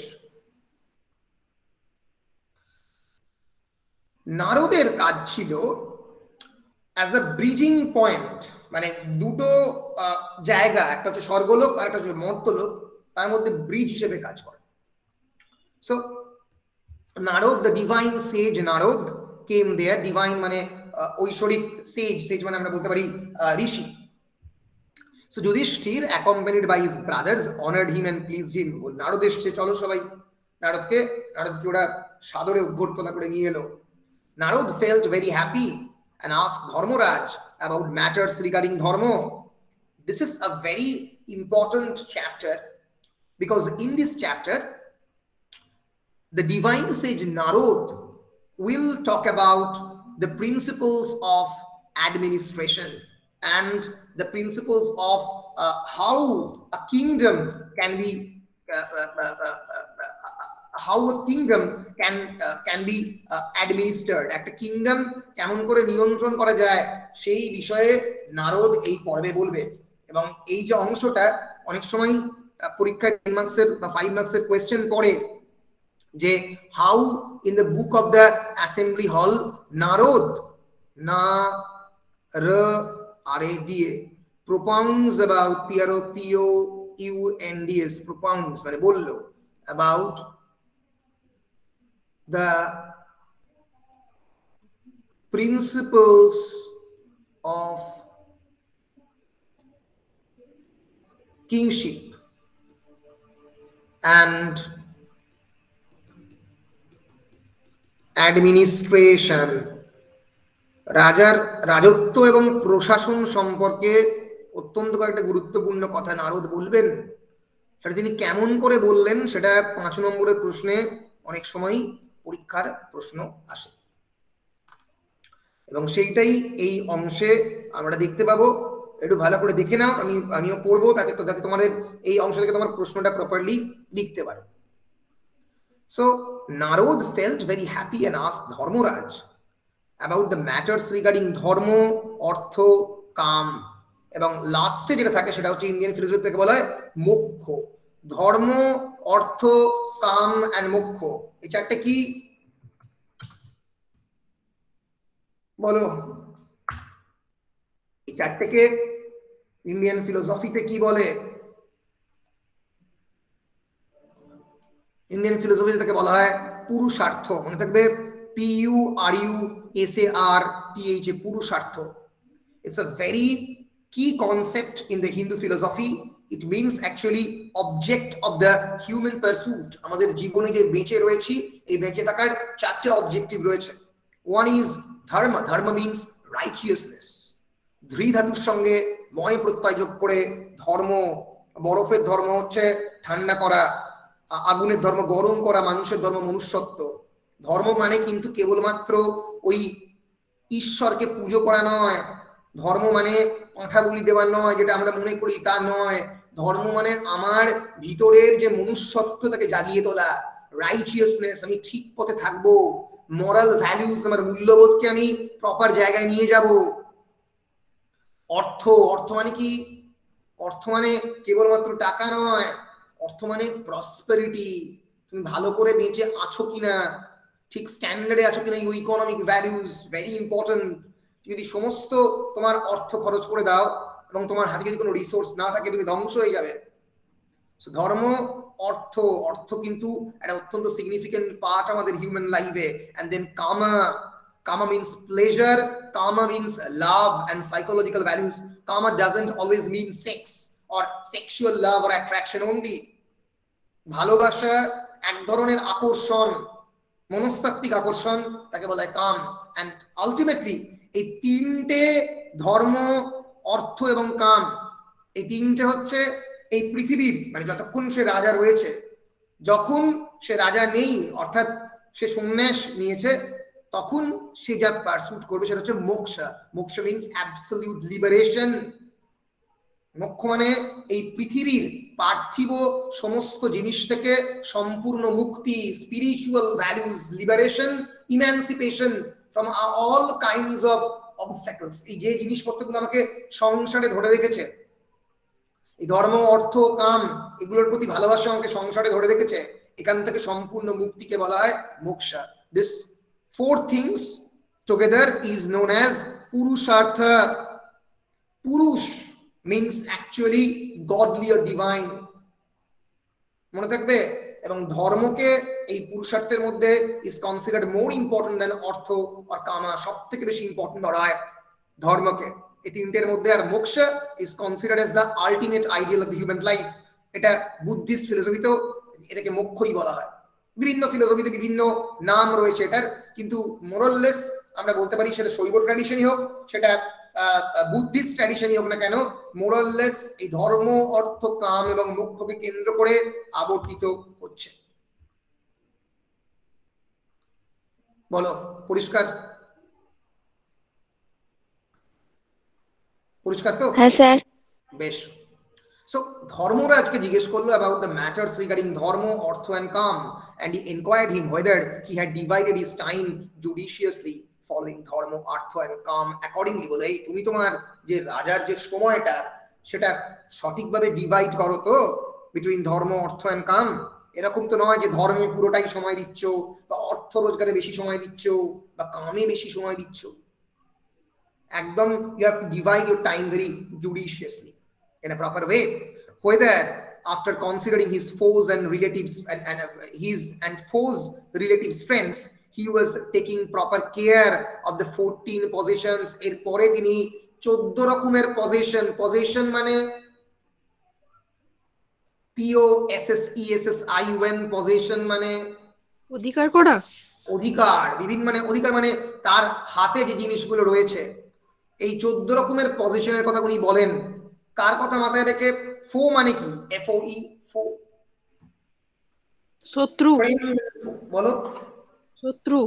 নারদের কাজ ছিল অ্যাজ আ ব্রিজিং পয়েন্ট, মানে দুটো জায়গা, একটা হচ্ছে স্বর্গলোক আর একটা হচ্ছে মর্তলোক, তার মধ্যে ব্রিজ হিসেবে কাজ করে। So Narad, the divine sage Narad came there. Divine মানে ঐশ্বরিক, সেজ, সেজ মানে আমরা বলতে পারি ঋষি। So Yudhishthir, accompanied by his brothers, honored him and pleased him. Narad এসছে, চলো সবাই নারদকে ওরা সাদরে অভ্যর্থনা করে নিয়ে এলো। Narad felt very happy and asked Dharmaraj about matters regarding dharma. This is a very important chapter because in this chapter the divine sage Narad will talk about the principles of administration and the principles of how a kingdom can be how a kingdom can be administered. একটা kingdom কেমন করে নিয়ন্ত্রণ করা যায় সেই বিষয়ে নারদ এই পর্বে বলবে। এবং এই যে অংশটা অনেক সময় পরীক্ষায় 10 মার্কসের বা 5 মার্কসের কোয়েশ্চেন পড়ে, যে how in the book of the assembly hall Narad না র আরে দিয়ে propounds about PROPOUNDS, propounds মানে বললো about the principles of kingship and administration. রাজার রাজত্ব এবং প্রশাসন সম্পর্কে অত্যন্ত কয়েকটা গুরুত্বপূর্ণ কথা নারদ বলবেন। সেটা তিনি কেমন করে বললেন সেটা 5 নম্বরের প্রশ্নে অনেক সময় পরীক্ষার প্রশ্ন আসে, এবং সেইটাই এই অংশে আমরা দেখতে পাবো। একটু ভালো করে দেখে নাও, আমিও পড়বো যাতে তোমাদের এই অংশ থেকে তোমার প্রশ্নটা প্রপারলি লিখতে পারো। So Narod felt very happy and asked Dharmaraj about the matters regarding ধর্ম, অর্থ, কাম, এবং লাস্টে যেটা থাকে সেটা হচ্ছে ইন্ডিয়ান ফিলোসফি থেকে বলা হয় মোক্ষ। ধর্ম, অর্থ, কাম এন্ড মোক্ষ, এই চারটে কি বলো? এই চারটেকে ইন্ডিয়ান ফিলোসফিতে কি বলে? ইন্ডিয়ান ফিলোসফিতে তাকে বলা হয় পুরুষার্থ। মনে থাকবে, PURUSARTH, পুরুষার্থ। It's a very key concept in the Hindu philosophy. It means actually object of the human pursuit. আমাদের জীবনে যে বেঁচে রয়েছি, এই বেঁচে থাকার চারটে অবজেক্টিভ রয়েছে। One is dharma. Dharma means righteousness. ধৃ ধাতুর সঙ্গে ময় প্রত্যয় যোগ করে ধর্ম, বরফের ধর্ম হচ্ছে ঠান্ডা করা, আগুনের ধর্ম গরম করা, মানুষের ধর্ম মনুষ্যত্ব। ধর্ম মানে কিন্তু কেবলমাত্র ওই ঈশ্বরকে পুজো করা নয়, ধর্ম মানে পাঁঠা বলি দেওয়া নয়, যেটা আমরা মনে করি তা নয়। ধর্ম মানে আমার ভিতরের যে মনুষ্যত্ব তাকে জাগিয়ে তোলা, রাইচিয়াসনেস, আমি ঠিক পথে থাকবো, মরাল ভ্যালুস, আমার মূল্যবোধকে আমি প্রপার জায়গায় নিয়ে যাব। অর্থ, অর্থ মানে কি? অর্থ মানে কেবলমাত্র টাকা নয়, অর্থ মানে প্রসপেরিটি, তুমি ভালো করে বেঁচে আছো কিনা, ঠিক স্ট্যান্ডার্ডে আছো কিনা, you economic values very important. যদি সমস্ত তোমার অর্থ খরচ করে দাও এবং তোমার হাতে যদি কোনো রিসোর্স না থাকে, তুমি ধ্বংস হয়ে যাবে। সো ধর্ম, অর্থ, অর্থ কিন্তু একটা অত্যন্ত সিগনিফিকেন্ট পার্ট আমাদের হিউম্যান লাইফে। And then kama, kama means pleasure, কামা means love and psychological values. Kama doesn't always mean sex or sexual love or attraction only. ভালোবাসা এক ধরনের আকর্ষণ, মনস্তাত্ত্বিক আকর্ষণ, তাকে বলা হয় কাম। এন্ড আলটিমেটলি এই তিনটে ধর্ম, অর্থ এবং কাম, এই তিনটে হচ্ছে এই পৃথিবীর, মানে যতক্ষণ সে রাজা রয়েছে, যখন সে রাজা নেই অর্থাৎ সে সন্ন্যাস নিয়েছে, তখন সে যা পারসুট করবে সেটা হচ্ছে মোক্ষ। মোক্ষ মিন্স অ্যাবসলিউট লিবারেশন। মোক্ষ মানে এই পৃথিবীর পার্থিব সমস্ত জিনিস থেকে সম্পূর্ণ মুক্তি, spiritual values, liberation, emancipation from all kinds of obstacles. এই যে জিনিসপত্রগুলো আমাকে সংসারে ধরে রেখেছে, এই ধর্ম, অর্থ, কাম, এগুলোর প্রতি ভালোবাসা আমাকে সংসারে ধরে রেখেছে, এখান থেকে সম্পূর্ণ মুক্তিকে বলা হয় moksha. This four things together is known as purushartha. Purush means actually godly or divine, মনে থাকবে। এবং ধর্মকে এই পুরুষার্থের মধ্যে is considered more important than অর্থ আর কামা, সব থেকে বেশি ইম্পর্টেন্ট ধরা হয় ধর্মকে এই তিনটের মধ্যে। আর মোক্ষ is considered as the ultimate ideal of the human life. এটা বুদ্ধিস্ট ফিলোসফিতেও এটাকে মোক্ষই বলা হয়। বিভিন্ন ফিলোসফিতে বিভিন্ন নাম রয়েছে এটার, কিন্তু মোরাললেস আমরা বলতে পারি সেটা শৈব ট্র্যাডিশনই হোক, সেটা বুদ্ধিস্ট ট্র্যাডিশনই হোক না কেন, মোরাললেস এই ধর্ম, অর্থ, কাম এবং মোক্ষকে কেন্দ্র করে আবর্তিত হচ্ছে। বলো, পরিষ্কার? পরিষ্কার তো? হ্যাঁ স্যার। বেশ। So Dharmarajকে জিজ্ঞেস করলো about the matters regarding ধর্ম, অর্থ and come, and he inquired him whether he had divided his time judiciously following ধর্ম, অর্থ and কাম accordingly. বলে তুমি তোমার যে রাজার যে সময়টা সেটা সঠিকভাবে ডিভাইড করো তো বিটুইন ধর্ম, অর্থ and কাম। এরকম তো নয় যে ধর্মে পুরোটাই সময় দিচ্ছ, বা অর্থ রোজগারে বেশি সময় দিচ্ছ, বা কামে বেশি সময় দিচ্ছ। একদম you have to divide your time very judiciously in a proper way. Whether after considering his foes and relatives and foes relative strengths, he was taking proper care of the 14 possessions. এরপরে তিনি 14 রকমের possession মানে POSSESSION, possession মানে অধিকার করা, অধিকার। বিভিন্ন মানে অধিকার মানে তার হাতে যে জিনিসগুলো রয়েছে, এই 14 রকমের পজিশনের কথা উনি বলেন। কার কথা মাথায় রেখে? ফো মানে কি? FOE, ফো শত্রু। ফ্রেন্ড বলো। শত্রু।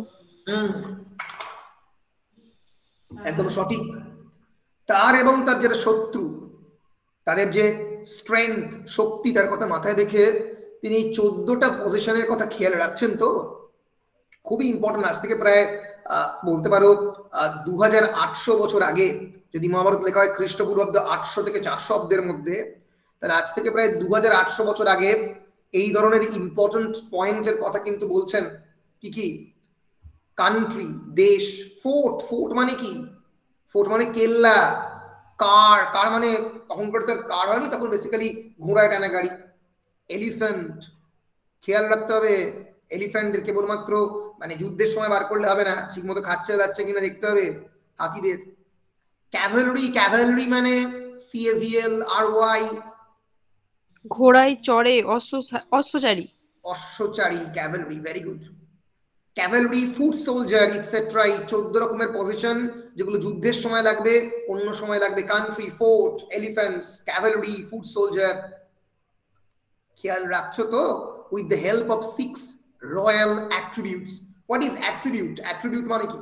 একদম সঠিক। তার এবং তার যেটা শত্রু, তাদের যে স্ট্রেংথ, শক্তি, তার কথা মাথায় রেখে তিনি 14টা পজিশনের কথা খেয়াল রাখছেন। তো খুবই ইম্পর্টেন্ট। আজ থেকে প্রায় বলতে পারো 2800 বছর আগে যদি মহাভারত লেখা হয় খ্রিস্টপূর্বাব্দ 800 থেকে 400 অব্দের মধ্যে, তাহলে আজ থেকে প্রায় 2800 বছর আগে এই ধরনের ইম্পর্টেন্ট পয়েন্টের কথা কিন্তু বলছেন। কি কি? কান্ট্রি, দেশ, ফোর্ট। ফোর্ট মানে কি? ফোর্ট মানে কেল্লা। কার, কার মানে তখনকার তো কার হয়নি, তখন বেসিক্যালি ঘোড়ায় টানা গাড়ি। এলিফ্যান্ট, খেয়াল রাখতে হবে এলিফ্যান্টের কেবলমাত্র মানে যুদ্ধের সময় বার করলে হবে না, ঠিক মতো খাচ্ছে যাচ্ছে কিনা দেখতে হবে হাতিদের। ক্যাভেলরি, ক্যাভেলরি মানে CAVLRY, ঘোড়ায় চড়ে অশ্বচারী। অশ্বচারী, cavalry. Very good. Cavalry, foot soldier etcetera, এই 14 রকমের পজিশন যেগুলো যুদ্ধের সময় লাগবে, অন্য সময় লাগবে। Country, fort, elephants, cavalry, foot soldier. খেয়াল রাখছো তো? With the help of 6 royal attributes. What is attribute? Attribute মানে কি?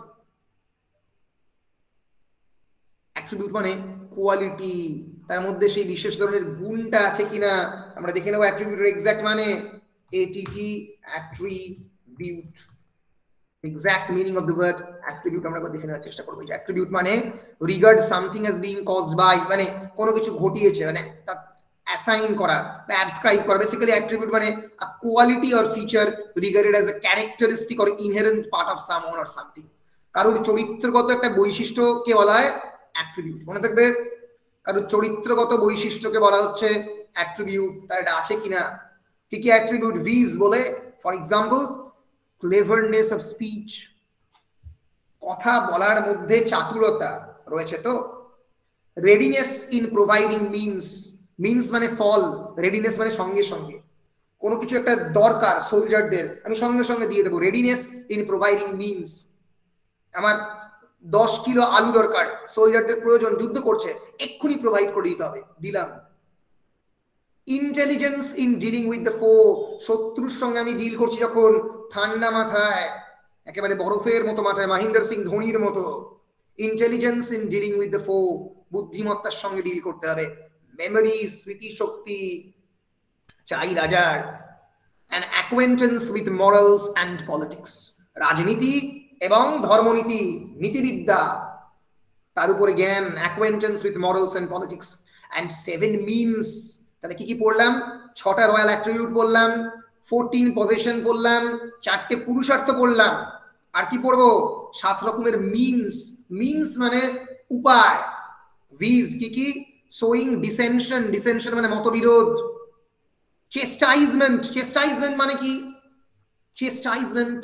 অ্যাট্রিবিউট মানে কোয়ালিটি, তার মধ্যে সেই বিশেষ ধরনের গুণটা আছে কিনা আমরা দেখে নেব। অ্যাট্রিবিউটের এক্সাক্ট মানে ATT, attribute. Exact meaning of the word attribute আমরা দেখে নেওয়ার চেষ্টা করবো। অ্যাট্রিবিউট মানে regard something as being caused by, মানে কোনো কিছু ঘটিয়েছে, মানে অ্যাসাইন করা বা অ্যাবস্ক্রাইব করা। বেসিক্যালি অ্যাট্রিবিউট মানে a quality or feature regarded as a characteristic or inherent part of someone or something. কারোর চরিত্রগত একটা বৈশিষ্ট্যকে বলা হয় অ্যাট্রিবিউট। মনে থাকবে, কারোর চরিত্রগত বৈশিষ্ট্যকে বলা হচ্ছে অ্যাট্রিবিউট। তার এটা আছে কিনা। কি কি অ্যাট্রিবিউট? ভিজ বলে, for example cleverness of speech, কথা বলার মধ্যে চাতুরতা রয়েছে। তো readiness in providing means, means মানে ফল, রেডিনেস মানে সঙ্গে সঙ্গে। কোনো কিছু একটা দরকার সোলজারদের, আমি সঙ্গে সঙ্গে দিয়ে দেবো। রেডিনেস ইন প্রোভাইডিং মিনস, আমার 10 কিলো আলু দরকার, সোলজারদের প্রয়োজন, যুদ্ধ করছে, এক্ষুনি প্রোভাইড করে দিতে হবে, দিলাম। Intelligence in dealing with the foe, শত্রুর সঙ্গে আমি ডিল করছি যখন, ঠান্ডা মাথায়, একেবারে বরফের মতো মাথায়, মহেন্দ্র সিং ধোনির মতো। Intelligence in dealing with the foe, বুদ্ধিমত্তার সঙ্গে ডিল করতে হবে। মেমোরি, স্মৃতি শক্তি চাই রাজার। An acquaintance with morals and politics, রাজনীতি এবং ধর্মনীতি, নীতিবিদ্যা, তার উপরে জ্ঞান। Acquaintance with morals and politics. And 7 means, তাহলে কি কি পড়লাম? 6টা রয়্যাল অ্যাট্রিবিউট বললাম, 14 পজিশন বললাম, 4টে পুরুষার্থ বললাম, আর কি পড়বো? 7 রকমের মিনস। মিনস মানে উপায়। ভিজ কি কি? সোয়িং ডিসেনশন, ডিসেনশন মানে মতবিরোধ। চেস্টাইজমেন্ট, চেস্টাইজমেন্ট মানে কি? চেস্টাইজমেন্ট,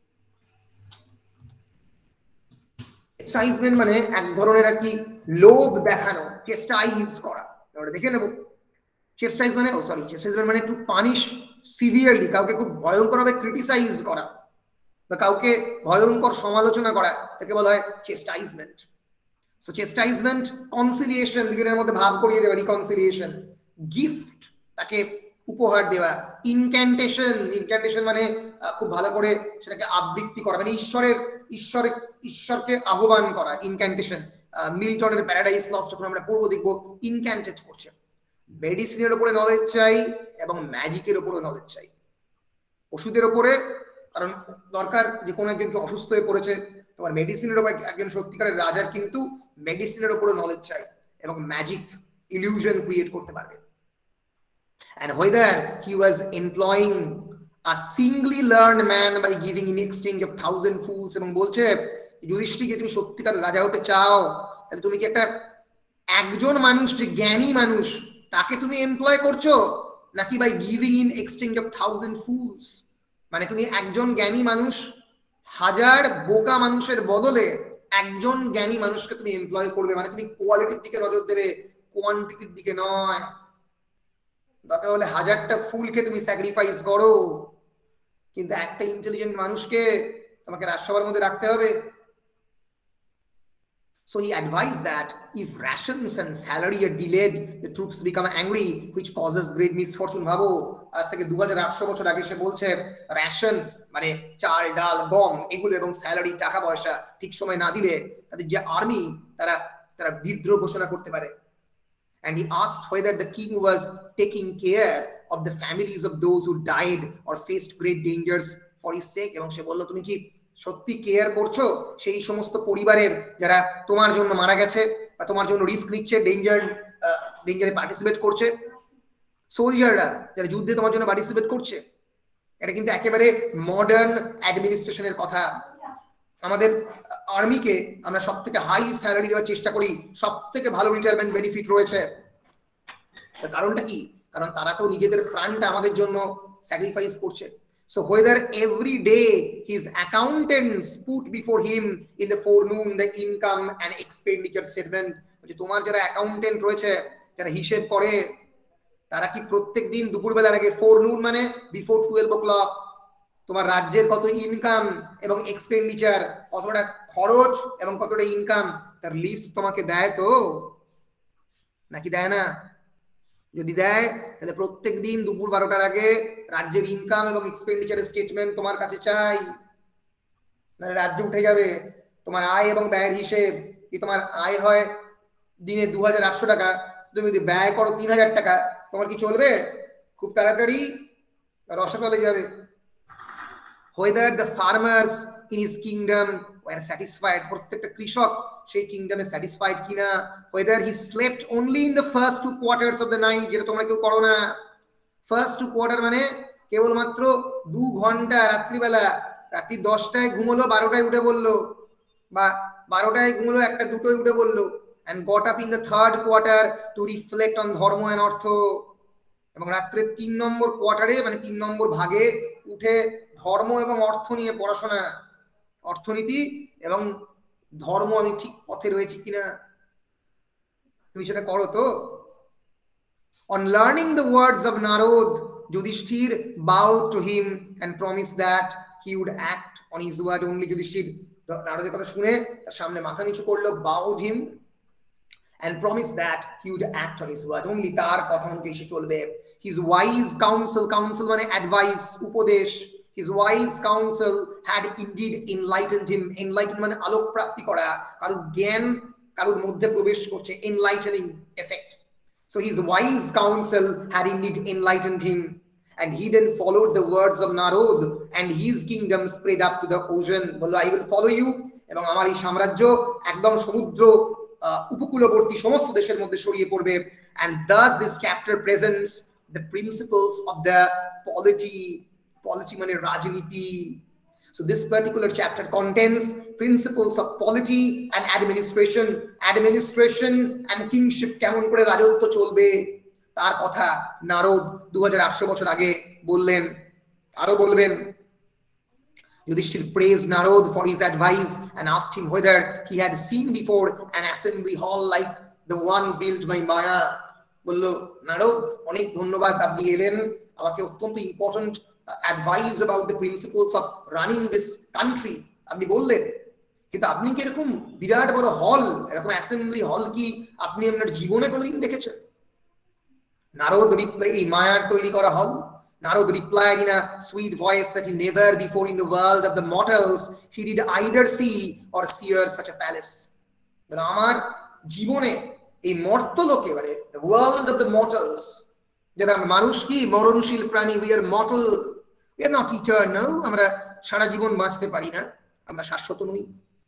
চেস্টাইজমেন্ট মানে এক ধরনের আর কি লোভ দেখানো, চেস্টাইজ করা। আমরা দেখে নেব চেস্টাইজ মানে, সরি, চেস্টাইজমেন্ট মানে টু পানিশ সিভিয়ারলি, কাউকে খুব ভয়ঙ্কর ভাবে ক্রিটিসাইজ করা বা কাউকে ভয়ঙ্কর সমালোচনা করা, তাকে বলা হয় চেস্টাইজমেন্ট। সো চেস্টাইজমেন্ট, কনসিলিয়েশন, দুজনের মধ্যে ভাব করিয়ে দেওয়া, রিকনসিলিয়েশন। গিফট, তাকে উপহার দেওয়া। ইনক্যান্টেশন, ইনক্যান্টেশন মানে খুব ভালো করে সেটাকে আবৃত্তি করা, মানে ঈশ্বরকে আহ্বান করা, ইনক্যান্টেশন। মিল্টনের প্যারাডাইস লস্ট যখন আমরা পড়বো দেখবো ইনক্যান্টেট করছে। মেডিসিনের উপরে নলেজ চাই এবং ম্যাজিকের উপরে নলেজ চাই। ওষুধের উপরে, কারণ দরকার যে কোনো একজনকে অসুস্থ হয়ে পড়েছে, তোমার মেডিসিনের উপর, একজন সত্যিকারের রাজার কিন্তু মেডিসিনের উপরে নলেজ চাই এবং ম্যাজিক, ইলিউশন ক্রিয়েট করতে পারবে। And whether he was employing a singly learned man by giving in exchange of 1000 fools, এবং বলছে যুধিষ্ঠিরকে তুমি সত্যিকার রাজা হতে চাও, তাহলে তুমি কি একটা একজন মানুষ, যে জ্ঞানী মানুষ, তাকে তুমি এমপ্লয় করছো, নাকি by giving in exchange of 1000 fools, মানে তুমি একজন জ্ঞানী মানুষ 1000 বোকা মানুষের বদলে একজন জ্ঞানী মানুষকে তুমি এমপ্লয় করবে, মানে তুমি কোয়ালিটির দিকে নজর দেবে, কোয়ান্টিটির দিকে নয়। দরকার হলে 1000টা ফুলকে তুমি স্যাক্রিফাইস করো, কিন্তু একটা ইন্টেলিজেন্ট মানুষকে তোমাকে রাজসভার মধ্যে রাখতে হবে। So he advised that if rations and salary are delayed, the troops become angry, which causes great misfortune. ভাবো আজ থেকে 2800 বছর আগে সে বলছে রেশন মানে চাল ডাল গম এগুলো এবং স্যালারি টাকা পয়সা ঠিক সময় না দিলে তাদের যে আর্মি তারা তারা বিদ্রোহ ঘোষণা করতে পারে। And he asked whether the king was taking care of the families of those who died or faced great dangers for his sake. এবং সে বলল তুমি কি সত্যি কেয়ার করছো সেই সমস্ত পরিবারের যারা তোমার জন্য মারা গেছে বা তোমার জন্য রিস্ক নিচ্ছে, ডেঞ্জারে পার্টিসিপেট করছে, সোলজাররা যারা যুদ্ধে তোমার জন্য পার্টিসিপেট করছে। এটা কিন্তু একেবারে মডার্ন অ্যাডমিনিস্ট্রেশনের কথা। আমাদের আর্মিকে আমরা সব থেকে হাই স্যালারি দেওয়ার চেষ্টা করি, সব থেকে ভালো রিটায়ারমেন্ট বেনিফিট রয়েছে। কারণটা কি? কারণ তারা তো নিজেদের প্রাণটা আমাদের জন্য স্যাক্রিফাইস করছে। So whether every day his accountants put before him in the forenoon the income and expenditure statement, যে তোমার যারা অ্যাকাউন্টেন্ট রয়েছে যারা হিসেব করে তারা কি প্রত্যেক দিন দুপুরবেলার আগে ফোরনুন মানে বিফোর 12 o'clock তোমার রাজ্যের কত ইনকাম এবং এক্সপেন্ডিচার, কতটা খরচ এবং কতটা ইনকাম তার লিস্ট তোমাকে দেয় তো নাকি দেয় না? যদি দেয় তাহলে প্রত্যেক দিন দুপুর 12টার আগে রাজ্যের ইনকাম এবং এক্সপেন্ডিচারের স্টেটমেন্ট তোমার কাছে চাই, নাহলে রাজ্য উঠে যাবে। তোমার আয় এবং ব্যয়ের হিসেব, কি তোমার আয় হয় দিনে 2800 টাকা, তুমি যদি ব্যয় করো 3000 টাকা, তোমার কি চলবে? খুব তাড়াতাড়ি রসাতলে যাবে। Whether the farmers in his kingdom were satisfied, প্রত্যেকটা কৃষক সেই কিংডমে স্যাটিসফাইড কিনা, whether he slept only in the first 2 quarters of the night, যেটা তোমরা কেউ করো না। ফার্স্ট 2 কোয়ার্টার মানে কেবলমাত্র 2 ঘন্টা রাত্রিবেলা, রাত্রি 10টায় ঘুমলো 12টায় উঠে বললো, বা 12টায় ঘুমলো 1টা 2টোয় উঠে বললো, and got up in the third quarter to reflect on ধর্ম and অর্থ, এবং রাত্রে 3 নম্বর কোয়ার্টারে মানে 3 নম্বর ভাগে উঠে ধর্ম এবং অর্থ নিয়ে পড়াশোনা, অর্থনীতি এবং ধর্ম আমি ঠিক পথে রয়েছি কিনা, তুমি সেটা করো তো? On learning the words of Narod, Yudhishthir bowed to him and promised that he would act on his word only. Yudhishthir নারদের কথা শুনে তার সামনে মাথা নিচু করলো, bowed him and promised that he would act on his word only, তার কথা অনুযায়ী সে চলবে। His wise counsel, counsel মানে advice, উপদেশ, his wise counsel had indeed enlightened him, enlightened মানে আলোক প্রাপ্তি করা, কারোর জ্ঞান কারোর মধ্যে প্রবেশ করছে, enlightening effect. So his wise counsel had indeed enlightened him, and he then followed the words of Narod, and his kingdom spread up to the ocean. বললো I will follow you, এবং আমার এই সাম্রাজ্য একদম সমুদ্র উপকূলবর্তী সমস্ত দেশের মধ্যে ছড়িয়ে পড়বে। And thus this chapter presents the principles of the polity, polity মানে রাজনীতি। So this particular chapter contains principles of polity and administration, administration and kingship, কেমন করে রাজত্ব চলবে তার কথা নারদ 2800 বছর আগে বললেন, আরো বলবেন। Yudhishthir praised Narod for his advice and asked him whether he had seen before an assembly hall like the one built by Maya. বলল নারদ অনেক ধন্যবাদ, আপনি এলেন আমাকে অত্যন্ত important advice about the principles of running this country আপনি বললেন, কিন্তু আপনি কি এরকম বিরাট বড় হল, এরকম অ্যাসেম্বলি হল কি আপনি আপনার জীবনে কোনোদিন দেখেছেন? নারদ রিপ্লাই, এই মায়ার তৈরি করা হল? Narod replied in a sweet voice that he never before in the world of the mortals he did either see or seer such a palace. বলে আমার জীবনে এই মর্তলোকে মানে the world of the mortals, যারা মানুষ কি মরণশীল প্রাণী, we are mortal, we are not eternal, আমরা সারা জীবন বাঁচতে পারি না, আমরা শাশ্বত নই।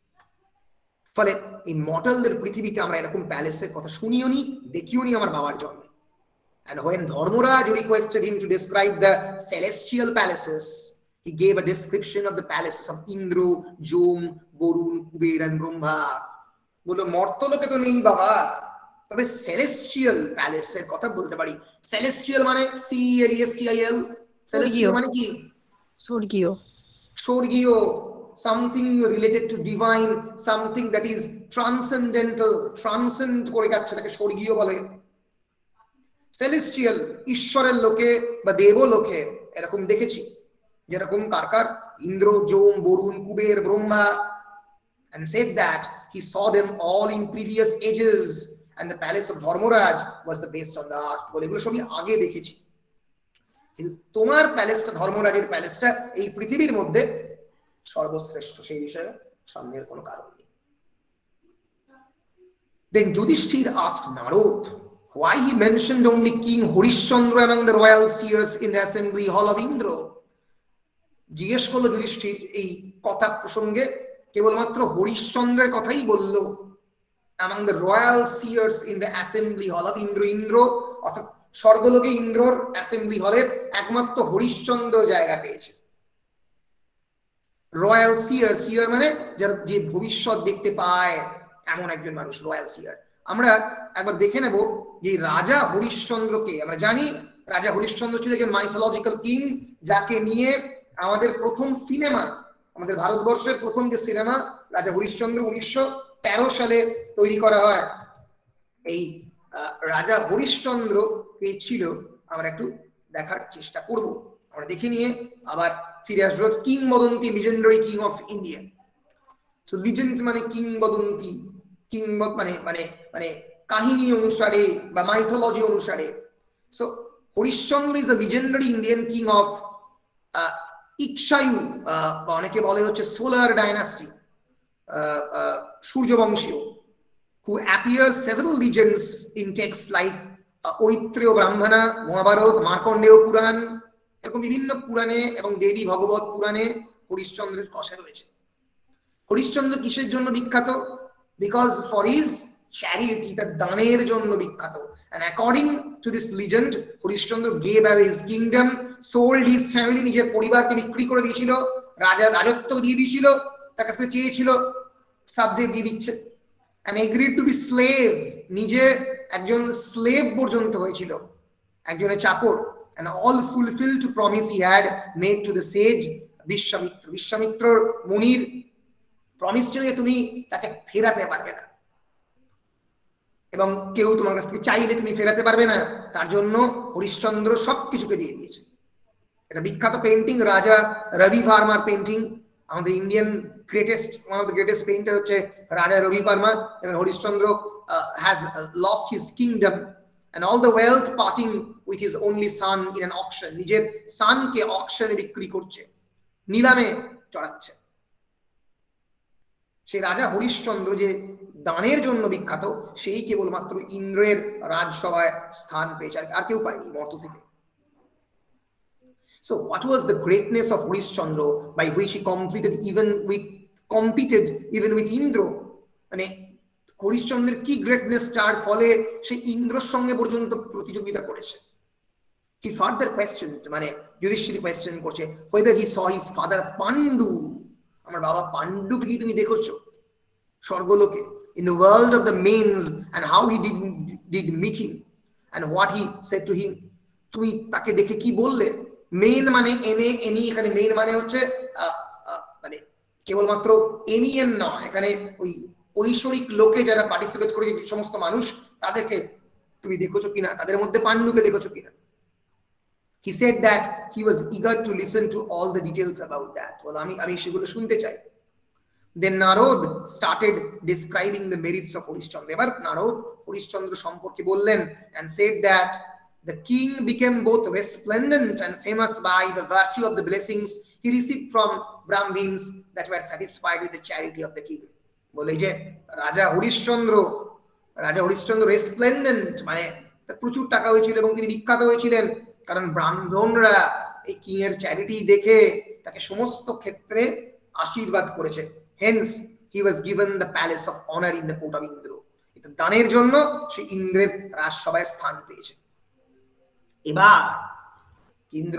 ফলে এই মর্টালদের পৃথিবীতে আমরা এরকম প্যালেসের কথা শুনিও নি, দেখিও নি আমার বাবার জন্মে। And when Dharmaraj requested him to describe the celestial palaces, he gave a description of the palaces of Indra, Jom, Borun, Kuber and Brahma. বলল মর্তলোকে তো নেই বাবা, তবে সেলেস্টিয়াল প্যালেসের কথা বলতে পারি। সেলেস্টিয়াল মানে CELESTIAL, সেলেস্টিয়াল মানে কি? স্বর্গীয়, স্বর্গীয়, something related to divine, something that is transcendental, transcend করে যাচ্ছে, তাকে স্বর্গীয় বলে। সেলেস্টিয়াল ঈশ্বরের লোকে বা দেবলোকে এরকম দেখেছি, যেরকম কার কার Indra, যোম, Varun, Kuber, Brahma, and said that He saw them all in previous ages, and the palace of Dharmaraj was the best on the earth. বলে এগুলো সবই আগে দেখেছি, কিন্তু তোমার প্যালেসটা, ধর্মরাজের প্যালেসটা এই পৃথিবীর মধ্যে সর্বশ্রেষ্ঠ, সেই বিষয়ে সন্দেহের কোনো কারণ নেই। Then Yudhishthir asked Narad why he mentioned only King Harishchandra among the royal seers in the assembly hall of Indra. জিজ্ঞেস করলো যুধিষ্ঠির এই কথা প্রসঙ্গে, কেবলমাত্র হরিশ্চন্দ্রের কথাই বলল among the royal seers in the assembly hall of Indra. Indra অর্থাৎ স্বর্গলোকে ইন্দ্রর অ্যাসেম্বলি হলের একমাত্র হরিশ্চন্দ্র জায়গা পেয়েছে। রয়্যাল সিয়ার, সিয়ার মানে যার যে ভবিষ্যৎ দেখতে পায় এমন একজন মানুষ, রয়্যাল সিয়ার। আমরা একবার দেখে নেব যে রাজা হরিশ্চন্দ্রকে, আমরা জানি রাজা হরিশ্চন্দ্র ছিল একজন মাইথোলজিক্যাল কিং, যাকে নিয়ে আমাদের প্রথম সিনেমা, আমাদের ভারতবর্ষের প্রথম যে সিনেমা রাজা হরিশ্চন্দ্র 1913 সালে তৈরি করা হয়। এই রাজা হরিশ্চন্দ্র কে ছিল আমরা একটু দেখার চেষ্টা করব। আমরা দেখে নিয়ে আবার ফিরে আসবো। কিংবদন্তি, legendary king of India. So legend মানে কিংবদন্তি, কিংবদ মানে মানে মানে কাহিনী অনুসারে বা মাইথোলজি অনুসারে। So Harishchandra is a legendary Indian king of Ikshvaku, বা অনেকে বলে হচ্ছে সোলার ডাইনাস্টি, সূর্যবংশীয়, who appears several legends in texts like Aitareya Brahmana, Mahabharata, Markandeya Purana, এরকম বিভিন্ন পুরাণে এবং দেবী ভগবত পুরাণে হরিশ্চন্দ্রের কথা রয়েছে। হরিশ্চন্দ্র কিসের জন্য বিখ্যাত? বিকজ ফর হিজ চ্যারিটি, তার দানের জন্য বিখ্যাত। and according to this legend, Harishchandra gave away his kingdom, sold his family, নিজের পরিবারকে বিক্রি করে দিয়েছিল, রাজত্ব দিয়ে দিয়েছিল, তার কাছে চেয়েছিল সাবজেক্ট দিয়ে দিচ্ছে, and agreed to be slave, নিজে একজন স্লেভ পর্যন্ত হয়েছিল, একজনের চাকর, and all fulfilled to promise he had made to the sage Vishwamitra. Vishwamitra মুনির প্রমিস ছিল যে তুমি তাকে ফেরাতে পারবে না, এবং কেউ তোমার কাছ থেকে চাইলে তুমি ফেরাতে পারবে না, তার জন্য হরিশ্চন্দ্র সবকিছুকে দিয়ে দিয়েছে। এটা বিখ্যাত পেন্টিং, রাজা রবি ভার্মার পেন্টিং। আমাদের Indian greatest, one of the greatest painter হচ্ছে রাজা রবি ভার্মা। এবং Harishchandra has lost his kingdom and all the wealth parting with his only son in an auction, নিজের সনকে অকশনে বিক্রি করছে, নিলামে চড়াচ্ছে। সেই রাজা হরিশ্চন্দ্র যে দানের জন্য বিখ্যাত, সেই কেবলমাত্র ইন্দ্রের রাজসভায় স্থান পেয়েছে, আর কেউ পায়নি মর্ত থেকে। So what was the greatness of Harishchandra by which he competed even with Indra? মানে হরিশ্চন্দ্রের কি গ্রেটনেস, যার ফলে সে ইন্দ্রর সঙ্গে পর্যন্ত প্রতিযোগিতা করেছে। He further questioned, মানে যুধিষ্ঠির কোয়েশ্চেন করছে, whether he saw his father Pandu, আমার বাবা পাণ্ডুকে কি তুমি দেখেছো স্বর্গলোকে, in the world of the mains, and how he did meet him and what he said to him. তুমি তাকে দেখে কি বললে? মেইন মানে এনি, এখানে মেইন মানে হচ্ছে মানে কেবলমাত্র এমিএন নয়, এখানে ওই ঐশ্বরিক লোকে যারা পার্টিসিপেট করে যে সমস্ত মানুষ, তাদেরকে তুমি দেখেছো কিনা, তাদের মধ্যে পাণ্ডুকে দেখেছো কিনা। He said that he was eager to listen to all the details about that. বলো আমি সেগুলো শুনতে চাই। Then Narad started describing the merits of Harishchandra. এবার নারদ হরিশ্চন্দ্র সম্পর্কে বললেন and said that the king became both resplendent and famous by the virtue of the blessings he received from Brahmins that were satisfied with the charity of the king. বলে যে রাজা হরিশ্চন্দ্র রেসপ্লেন্ডেন্ট মানে তার প্রচুর টাকা হয়েছিল এবং তিনি বিখ্যাত হয়েছিলেন, কারণ ব্রাহ্মণরা এই কিং এর চ্যারিটি দেখে তাকে সমস্ত ক্ষেত্রে আশীর্বাদ করেছে। Hence he was given the palace of honor in the court of Indra. এটা দানের জন্য সে ইন্দ্রের রাজসভায় স্থান পেয়েছে। এবার ইন্দ্র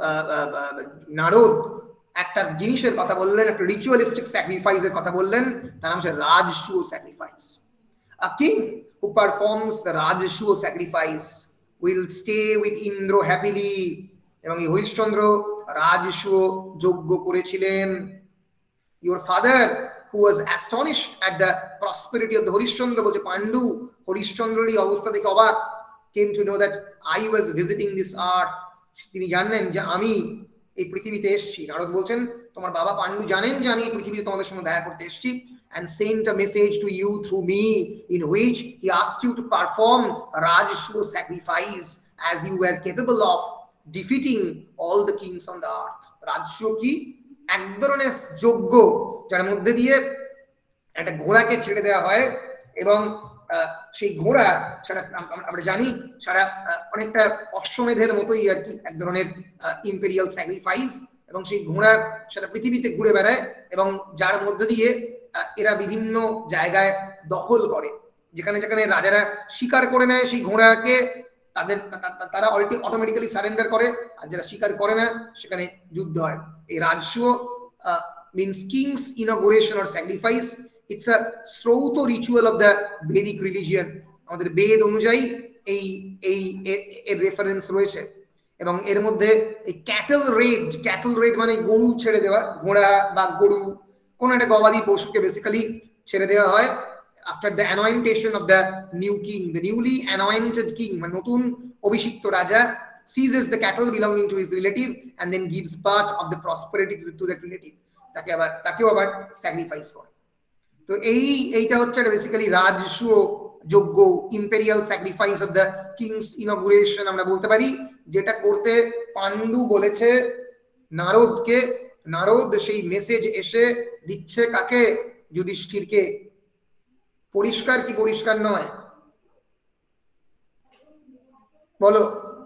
নারদ একটা জিনিসের কথা বললেন, একটা রিচুয়ালিস্টিক স্যাক্রিফাইসের কথা বললেন, তার নাম হচ্ছে Rajasuya sacrifice. A king who performs the Rajasuya sacrifice will stay with Indra happily. এবং এই হরিশ্চন্দ্র রাজসূয় যজ্ঞ করেছিলেন। Your father, who was astonished at the prosperity of the Harishchandra, বলছে পাণ্ডু হরিশ্চন্দ্রের এই অবস্থা দেখে অবাক, came to know that I was visiting this earth. তিনি জানলেন যে আমি এই পৃথিবীতে এসেছি। নারদ বলছেন তোমার বাবা পাণ্ডু জানেন যে আমি এই পৃথিবীতে তোমাদের সঙ্গে দেখা করতে এসেছি, and sent a message to you through me, in which he asked you to perform Rajshwa sacrifice as you were capable of defeating all the kings on the earth. Rajshwa কি এক ধরনের যজ্ঞ যার মধ্যে দিয়ে একটা ঘোড়াকে ছেড়ে দেওয়া হয় এবং সেই ঘোড়া সেটা আমরা জানি সারা অনেকটা অশ্বমেধের মতোই আর কি এক ধরনের ইম্পেরিয়াল স্যাক্রিফাইস এবং সেই ঘোড়া সেটা পৃথিবীতে ঘুরে বেড়ায় এবং যার মধ্যে দিয়ে এরা বিভিন্ন জায়গায় দখল করে যেখানে যেখানে রাজারা শিকার করে নেয় সেই ঘোড়াকে তারা অটোমেটিক্যালি সারেন্ডার করে আর যারা শিকার করে না সেখানে যুদ্ধ হয় এই রাজস্ব means king's inauguration or sacrifice. It's a Srauto ritual of the Vedic religion. আমাদের বেদ অনুযায়ী এর রেফারেন্স রয়েছে এবং এর মধ্যে এই ক্যাটল রেড মানে গরু ছেড়ে দেওয়া ঘোড়া বা গরু কোন একটা গবাদি পশুকে বেসিক্যালি ছেড়ে দেওয়া হয় after the anointation of the new king, the newly anointed king, মানে নতুন অভিষিক্ত রাজা seizes the cattle belonging to his relative and then gives part of the prosperity to that relative. তাকেও আবার স্যাক্রিফাইস করে। তো এইটা হচ্ছে বেসিক্যালি রাজস্ব যজ্ঞ, imperial sacrifice of the king's inauguration আমরা বলতে পারি, যেটা করতে পাণ্ডু বলেছে নারদকে। নারদ সেই মেসেজ এসে দিচ্ছে কাকে? যুধিষ্ঠিরকে। পরিষ্কার কি পরিষ্কার নয় বলো?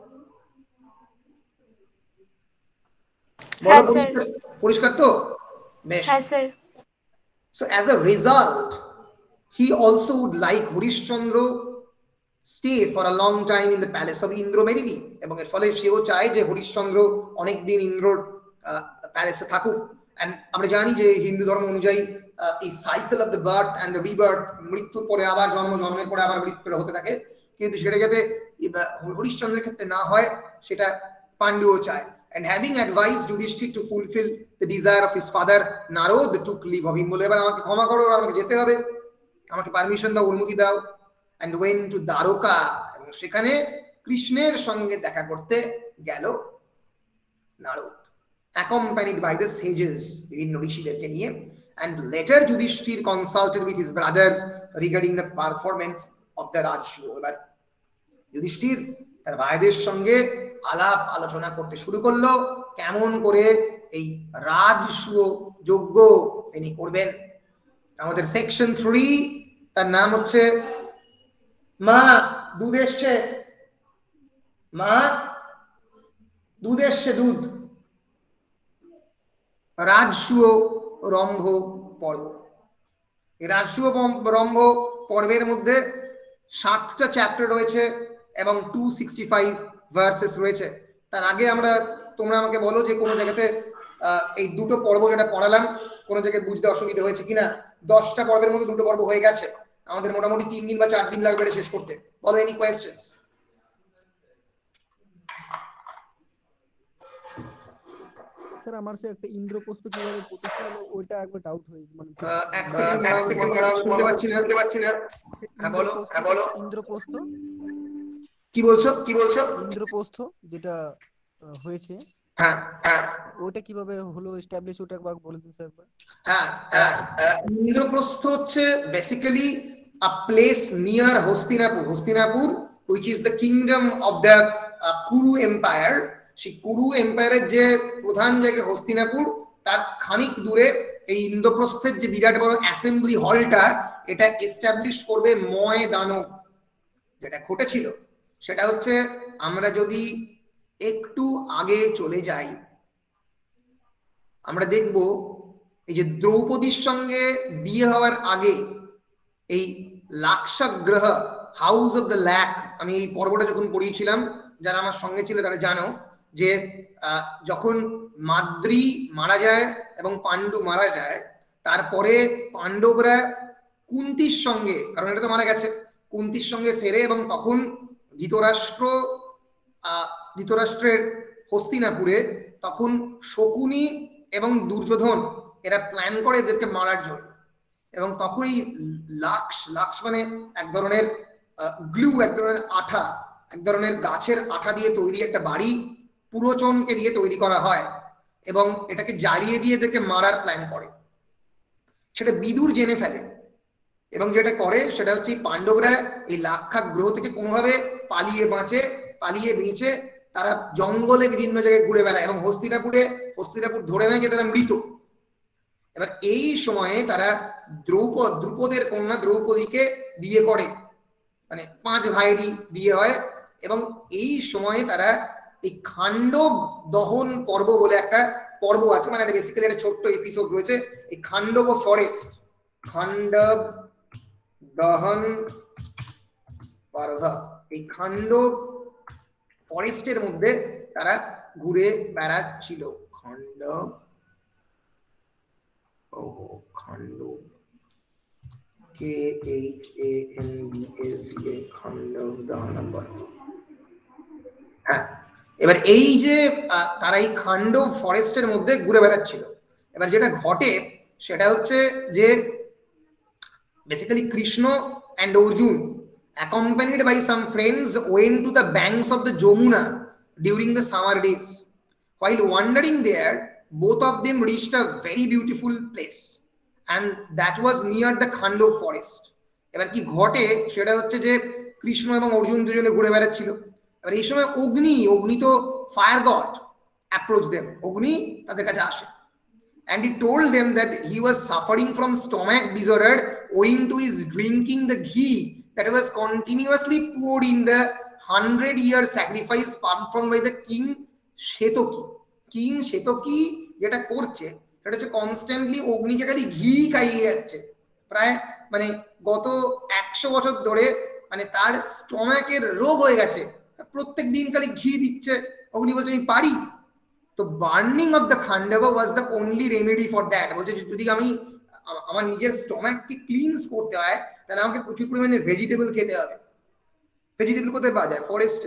পরিষ্কার তো? হ্যাঁ sir. So as a result, he also would like Harishchandra stay for a long time in the palace of Indra Merili, এবং এর ফলে সেও চায় যে হরিশ্চন্দ্র অনেকদিন ইন্দ্রর প্যালেসে থাকুক। এন্ড আমরা জানি যে হিন্দু ধর্ম অনুযায়ী এই cycle of the birth and the rebirth, মৃত্যুর পরে আবার জন্ম, জন্মের পরে আবার মৃত্যু হতে থাকে, কিন্তু সেটা যাতে হরিশ্চন্দ্রের ক্ষেত্রে না হয় সেটা পাণ্ডুও চায়। And having advised Yudhishthir to fulfill the desire of his father, Narad took leave of him. বলে এবার আমাকে ক্ষমা করো, আমাকে যেতে হবে, আমাকে পারমিশন দাও, অনুমতি দাও। And went to Dwarka, এবং সেখানে কৃষ্ণের সঙ্গে দেখা করতে গেল Narad, accompanied by the sages, বিভিন্ন ঋষিদেরকে নিয়ে। And later Yudhishthir consulted with his brothers regarding the performance of the Rajshwa. এবার যুধিষ্ঠির তার ভাইদের সঙ্গে আলাপ আলোচনা করতে শুরু করলো কেমন করে এই রাজস্ব যজ্ঞ তিনি করবেন। আমাদের সেকশন 3, তার নাম হচ্ছে মা দুধ এসছে, মা দুধ এসছে, দুধ। রাজস্ব রম্ভ পর্ব। এই রাজস্ব রম্ভ পর্বের মধ্যে 7টা চ্যাপ্টার রয়েছে এবং 265 ভার্সেস রয়েছে। তার আগে তোমরা আমাকে বলো যে কোন জায়গাতে এই দুটো পর্ব যেটা পড়ালাম কোন জায়গায় বুঝতে অসুবিধা হয়েছে কিনা। 10টা পর্বের মধ্যে দুটো পর্ব হয়ে গেছে, আমাদের মোটামুটি 3 দিন বা 4 দিন লাগবে এটা শেষ করতে। বলো এনি কোয়েশ্চেনস? স্যার আমার সে একটা ইন্দ্রপ্রস্থ কিভাবে প্রতিষ্ঠা হলো ওটা একবার ডাউট হয়েছে, মানে এক সেকেন্ড শুনতে পাচ্ছি না। হ্যাঁ বলো। ইন্দ্রপ্রস্থ কি বলছো? ইন্দ্রপ্রস্থ যেটা হয়েছে, হ্যাঁ ওটা কিভাবে হলো এস্টাবলিশ, ওটা একবার বলে দিন স্যার। হ্যাঁ, ইন্দ্রপ্রস্থ হচ্ছে basically a place near Hastinapur which is the kingdom of the Kuru empire. সেই কুরু এম্পায়ারের যে প্রধান জায়গা হস্তিনাপুর, তার খানিক দূরে এই ইন্দ্রপ্রস্থের যে বিরাট বড় অ্যাসেম্বলি হলটা, এটা এস্টাবলিশ করবে ময়দানব। যেটা ঘটেছিল সেটা হচ্ছে, আমরা যদি একটু আগে চলে যাই আমরা দেখব এই যে দ্রৌপদীর সঙ্গে বিয়ে হওয়ার আগে এই Lakshagriha, house of the lac, আমি এই পর্বটা যখন পড়িয়েছিলাম যারা আমার সঙ্গে ছিল তারা জানো যে যখন মাদ্রি মারা যায় এবং পাণ্ডু মারা যায়, তারপরে পাণ্ডবরা কুন্তির সঙ্গে, কারণ এটা তো মারা গেছে, কুন্তির সঙ্গে ফেরে এবং তখন ধৃতরাষ্ট্রের হস্তিনাপুরে তখন শকুনি এবং দুর্যোধন এরা প্ল্যান করে এদেরকে মারার জন্য। এবং তখন এই লাক্স মানে এক ধরনের গ্লু, এক ধরনের আঠা, এক ধরনের গাছের আঠা দিয়ে তৈরি একটা বাড়ি পুরোচনকে দিয়ে তৈরি করা হয় এবং এটাকে জ্বালিয়ে দিয়ে এদেরকে মারার প্ল্যান করে। সেটা বিদুর জেনে ফেলে, এবং যেটা করে সেটা হচ্ছে পাণ্ডবরা এই লাক্ষা গ্রহ থেকে কোনোভাবে পালিয়ে বাঁচে, পালিয়ে বেঁচে তারা জঙ্গলে বিভিন্ন জায়গায় ঘুরে বেড়ায় এবং হস্তিনাপুর ধরে নেয় যে তারা মৃত। এবার এই সময়ে তারা দ্রুপদের কন্যা দ্রৌপদীকে বিয়ে করে, মানে 5 ভাইয়েরই বিয়ে হয়, এবং এই সময়ে তারা এই খান্ডব দহন পর্ব বলে একটা পর্ব আছে, মানে একটা বেসিক্যালি একটা ছোট্ট এপিসোড রয়েছে এই খান্ডব ফরেস্ট, খান্ডব দহন পর্ব। এই খান্ডব ফরেস্টের মধ্যে তারা ঘুরে বেড়াচ্ছিল। খান্ডব খান্ডব KHANDAVA খান্ডব দহন পর্ব। হ্যাঁ, এবার এই যে তারা এই খান্ডব ফরেস্টের মধ্যে ঘুরে বেড়াচ্ছিল, এবার যেটা ঘটে সেটা হচ্ছে যে basically Krishna and Arjun accompanied by some friends went to the banks of the Jamuna during the summer days. While wandering there, both of them reached a very beautiful place, and that was near the Khandov forest. এবার কি ঘটে সেটা হচ্ছে যে কৃষ্ণ এবং অর্জুন দুজনে ঘুরে বেড়াচ্ছিল, এবার এই সময় অগ্নি তো ফায়ার গড অ্যাপ্রোচ দেম, অগ্নি তাদের কাছে আসে, and he told them that he was suffering from stomach disorder owing to his drinking the ghee that was continuously poured in the 100-year sacrifice performed by the king Shetoki. King Shwetaki যেটা করছে সেটা হচ্ছে constantly অগ্নিকে খালি ঘি খাইয়ে যাচ্ছে, প্রায় মানে গত 100 বছর ধরে মানে তার স্টমাকের রোগ হয়ে গেছে, প্রত্যেক দিন খালি ঘি দিচ্ছে, অগ্নি বলছে আমি পারি। তো burning of the Khandava was the only remedy for that. বলছে যদি আমি আমার নিজের স্টমাককে ক্লিনস করতে হয় তাহলে আমাকে প্রচুর পরিমাণে ভেজিটেবল খেতে হবে। ভেজিটেবল কোথায় পাওয়া যায়? ফরেস্টে।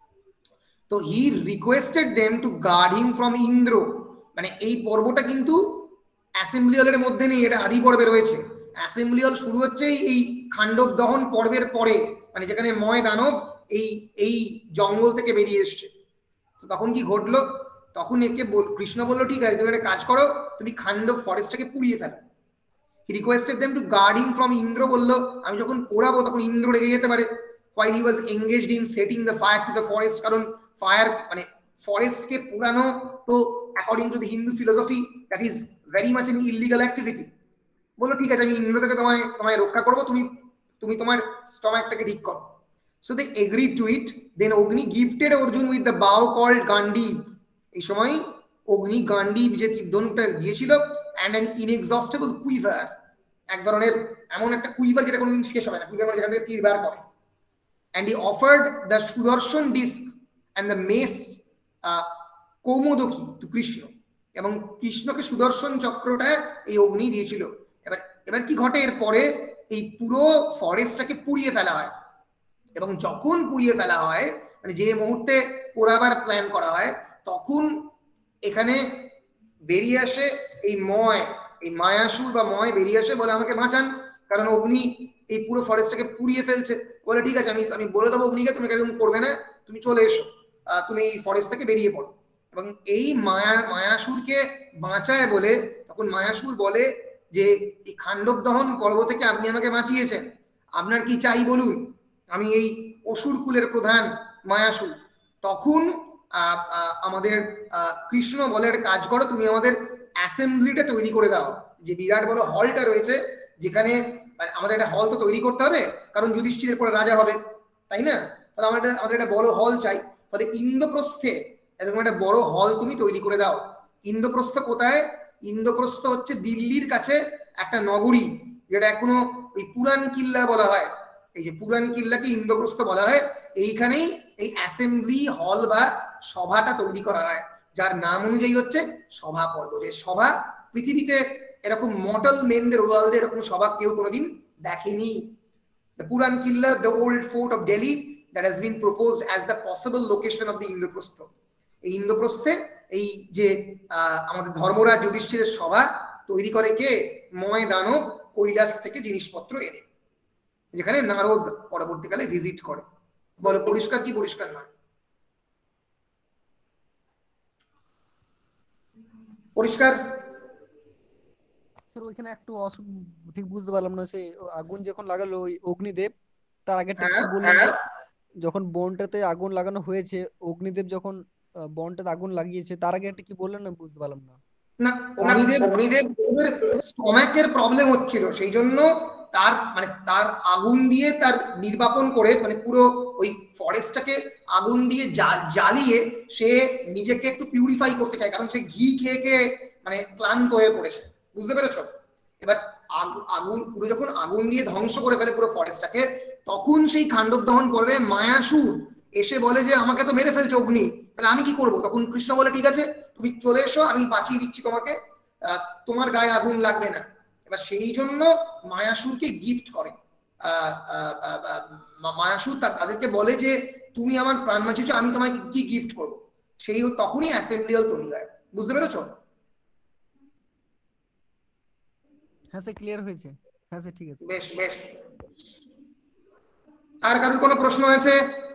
তো he requested them to guard him from Indra. মানে এই পর্বটা কিন্তু অ্যাসেম্বলি হলের মধ্যে নেই, এটা আদি পর্বে রয়েছে। অ্যাসেম্বলি হল শুরু হচ্ছে এই খান্ডব দহন পর্বের পরে, মানে যেখানে ময় দানব এই জঙ্গল থেকে বেরিয়ে এসছে। তো তখন কি ঘটলো, তখন একে কৃষ্ণ বললো ঠিক আছে তুমি একটা কাজ করো, তুমি খান্ডব ফরেস্টটাকে পুড়িয়ে ফেলো। He requested them to guard him from Indra, বললো আমি যখন পোড়াবো তখন ইন্দ্র রেগে যেতে পারে। while he was engaged in setting the fire to the forest, কারণ ফায়ার মানে ফরেস্টকে পুরানো তো according to the Hindu philosophy that is very much an illegal activity. বললো ঠিক আছে আমি ইন্দ্র থেকে তোমায় রক্ষা করবো, তুমি তোমার স্টমাকটাকে ঠিক করো। So they agreed to it. Then Agni gifted Arjun with the bow called Gandhi. এই সময় অগ্নি গান্ডীব যে তীরধনুকটা দিয়েছিল and an inexhaustible quiver, এক ধরনের এমন একটা কুইভার যেটা কোনোদিন শেষ হবে না, কুইভার মানে যেখান থেকে তীর বের করে। And he offered the Sudarshan disc and the mace Komodoki to Krishna, এবং কৃষ্ণকে সুদর্শন চক্রটা এই অগ্নি দিয়েছিল। এবার কি ঘটে এর পরে, এই পুরো ফরেস্টটাকে পুড়িয়ে ফেলা হয়, এবং যখন পুড়িয়ে ফেলা হয় মানে যে মুহূর্তে পোড়াবার প্ল্যান করা হয় তখন এখানে বেরিয়ে আসে এই মায়াসুর বা ময় বেরিয়ে আসে, বলে আমাকে বাঁচান, কারণ অগ্নি এই পুরো ফরেস্টটাকে পুড়িয়ে ফেলছে। বলে ঠিক আছে আমি বলে দেবো অগ্নিকে তুমি এরকম করবে না, তুমি চলে এসো, তুমি এই ফরেস্ট থেকে বেরিয়ে পড়ো। এবং এই মায়াসুরকে বাঁচায় বলে তখন মায়াসুর বলে যে এই খান্ডব দহন পর্ব থেকে আপনি আমাকে বাঁচিয়েছেন, আপনার কি চাই বলুন, আমি এই অসুর কুলের প্রধান মায়াসুর। তখন আমাদের কৃষ্ণ বলে কাজ করো, তুমি আমাদের অ্যাসেম্বলিটা তৈরি করে দাও, যে বিরাট বড় হলটা রয়েছে যেখানে আমাদের একটা হল তো তৈরি করতে হবে, কারণ যুধিষ্ঠিরের পরে রাজা হবে তাই না, তাহলে আমাদের একটা বড় হল চাই। ফলে ইন্দ্রপ্রস্থে এরকম একটা বড় হল তুমি তৈরি করে দাও। ইন্দ্রপ্রস্থ কোথায়? ইন্দ্রপ্রস্থ হচ্ছে দিল্লির কাছে একটা নগরী, যেটা এখনো ওই পুরান কিল্লা বলা হয়। এই যে পুরান কিল্লাকে ইন্দ্রপ্রস্থ বলা হয়। এইখানেই এই অ্যাসেম্বলি হল বা সভাটা তৈরি করা হয়, যার নাম অনুযায়ী হচ্ছে সভা পর্ব। যে সভা পৃথিবীতে এরকম মর্টাল মেনদের ওয়ার্ল্ডে এরকম সভা কেউ কোনোদিন দেখেনি। The Puran Killa, the old fort of Delhi, that has been proposed as the possible location of the Indraprastha. এই ইন্দ্রপ্রস্থে এই যে আমাদের ধর্মরাজ যুধিষ্ঠিরের সভা তৈরি করে কে? ময় দানব কৈলাস থেকে জিনিসপত্র এনে, যেখানে নারদ পরবর্তীকালে ভিজিট করে। বলে পরিষ্কার কি পরিষ্কার নয়? পরিষ্কার? স্যার ওইখানে একটু ঠিক বুঝতে পারলাম না, সে আগুন যখন লাগালো ওই অগ্নিদেব, তার আগেরটা কি হ্যাঁ বললেন যে যখন বনটাতে আগুন লাগানো হয়েছে, অগ্নিদেব যখন বনটাতে আগুন লাগিয়েছে, তার আগে একটা কি বললেন না, বুঝতে পারলাম না। না, অগ্নিদেব স্টমাকের প্রবলেম হচ্ছিল, সেই জন্য তার মানে তার আগুন দিয়ে তার নির্বাপন করে, মানে পুরো ওই ফরেস্টটাকে আগুন দিয়ে জ্বালিয়ে সে নিজেকে একটু পিউরিফাই করতে চায়, কারণ সে ঘি খেয়ে খেয়ে মানে ক্লান্ত হয়ে পড়েছে। বুঝতে পেরেছো? এবার আগুন পুরো যখন আগুন দিয়ে ধ্বংস করে ফেলে পুরো ফরেস্টটাকে, তখন সেই খান্ডব দহন করবে মায়াসুর এসে বলে যে আমাকে তো মেরে ফেলছে অগ্নি, তাহলে আমি কি করব? তখন কৃষ্ণ বলে ঠিক আছে, তুমি চলে এসো, আমি বাঁচিয়ে দিচ্ছি তোমাকে, তোমার গায়ে আগুন লাগবে না। এবার সেই জন্য মায়াসুরকে গিফট করে। মায়াসুর তাদেরকে বলে যে তুমি আমার প্রাণ বাঁচিয়েছো, আমি তোমাকে কি গিফট করব? সেই তখনই অ্যাসেম্বলিয়াল তৈরি হয়। বুঝতে পেরেছো? হ্যাঁ স্যার, ক্লিয়ার হয়েছে। হ্যাঁ স্যার, ঠিক আছে। বেশ বেশ। আর কারোর কোনো প্রশ্ন আছে?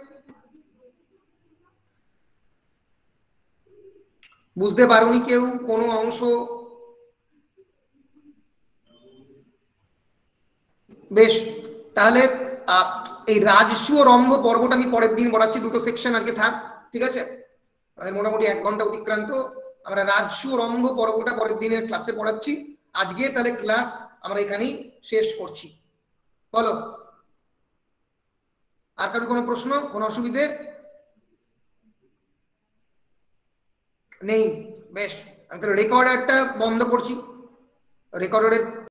বুঝতে পারোনি কেউ কোনো অংশ? বেশ, তাহলে এই রাজস্ব রম্ভ পর্বটা আমি পরের দিন পড়াচ্ছি, দুটো সেকশন আজকে থাক, ঠিক আছে? মোটামুটি 1 ঘন্টা অতিক্রান্ত, আমরা রাজস্ব রম্ভ পর্বটা পরের দিনের ক্লাসে পড়াচ্ছি। আজকে তাহলে ক্লাস আমরা এখানেই শেষ করছি। বলো, আর কারো কোনো প্রশ্ন, কোনো অসুবিধে নেই? বেশ, আমি তাহলে রেকর্ডারটা বন্ধ করছি। রেকর্ডারের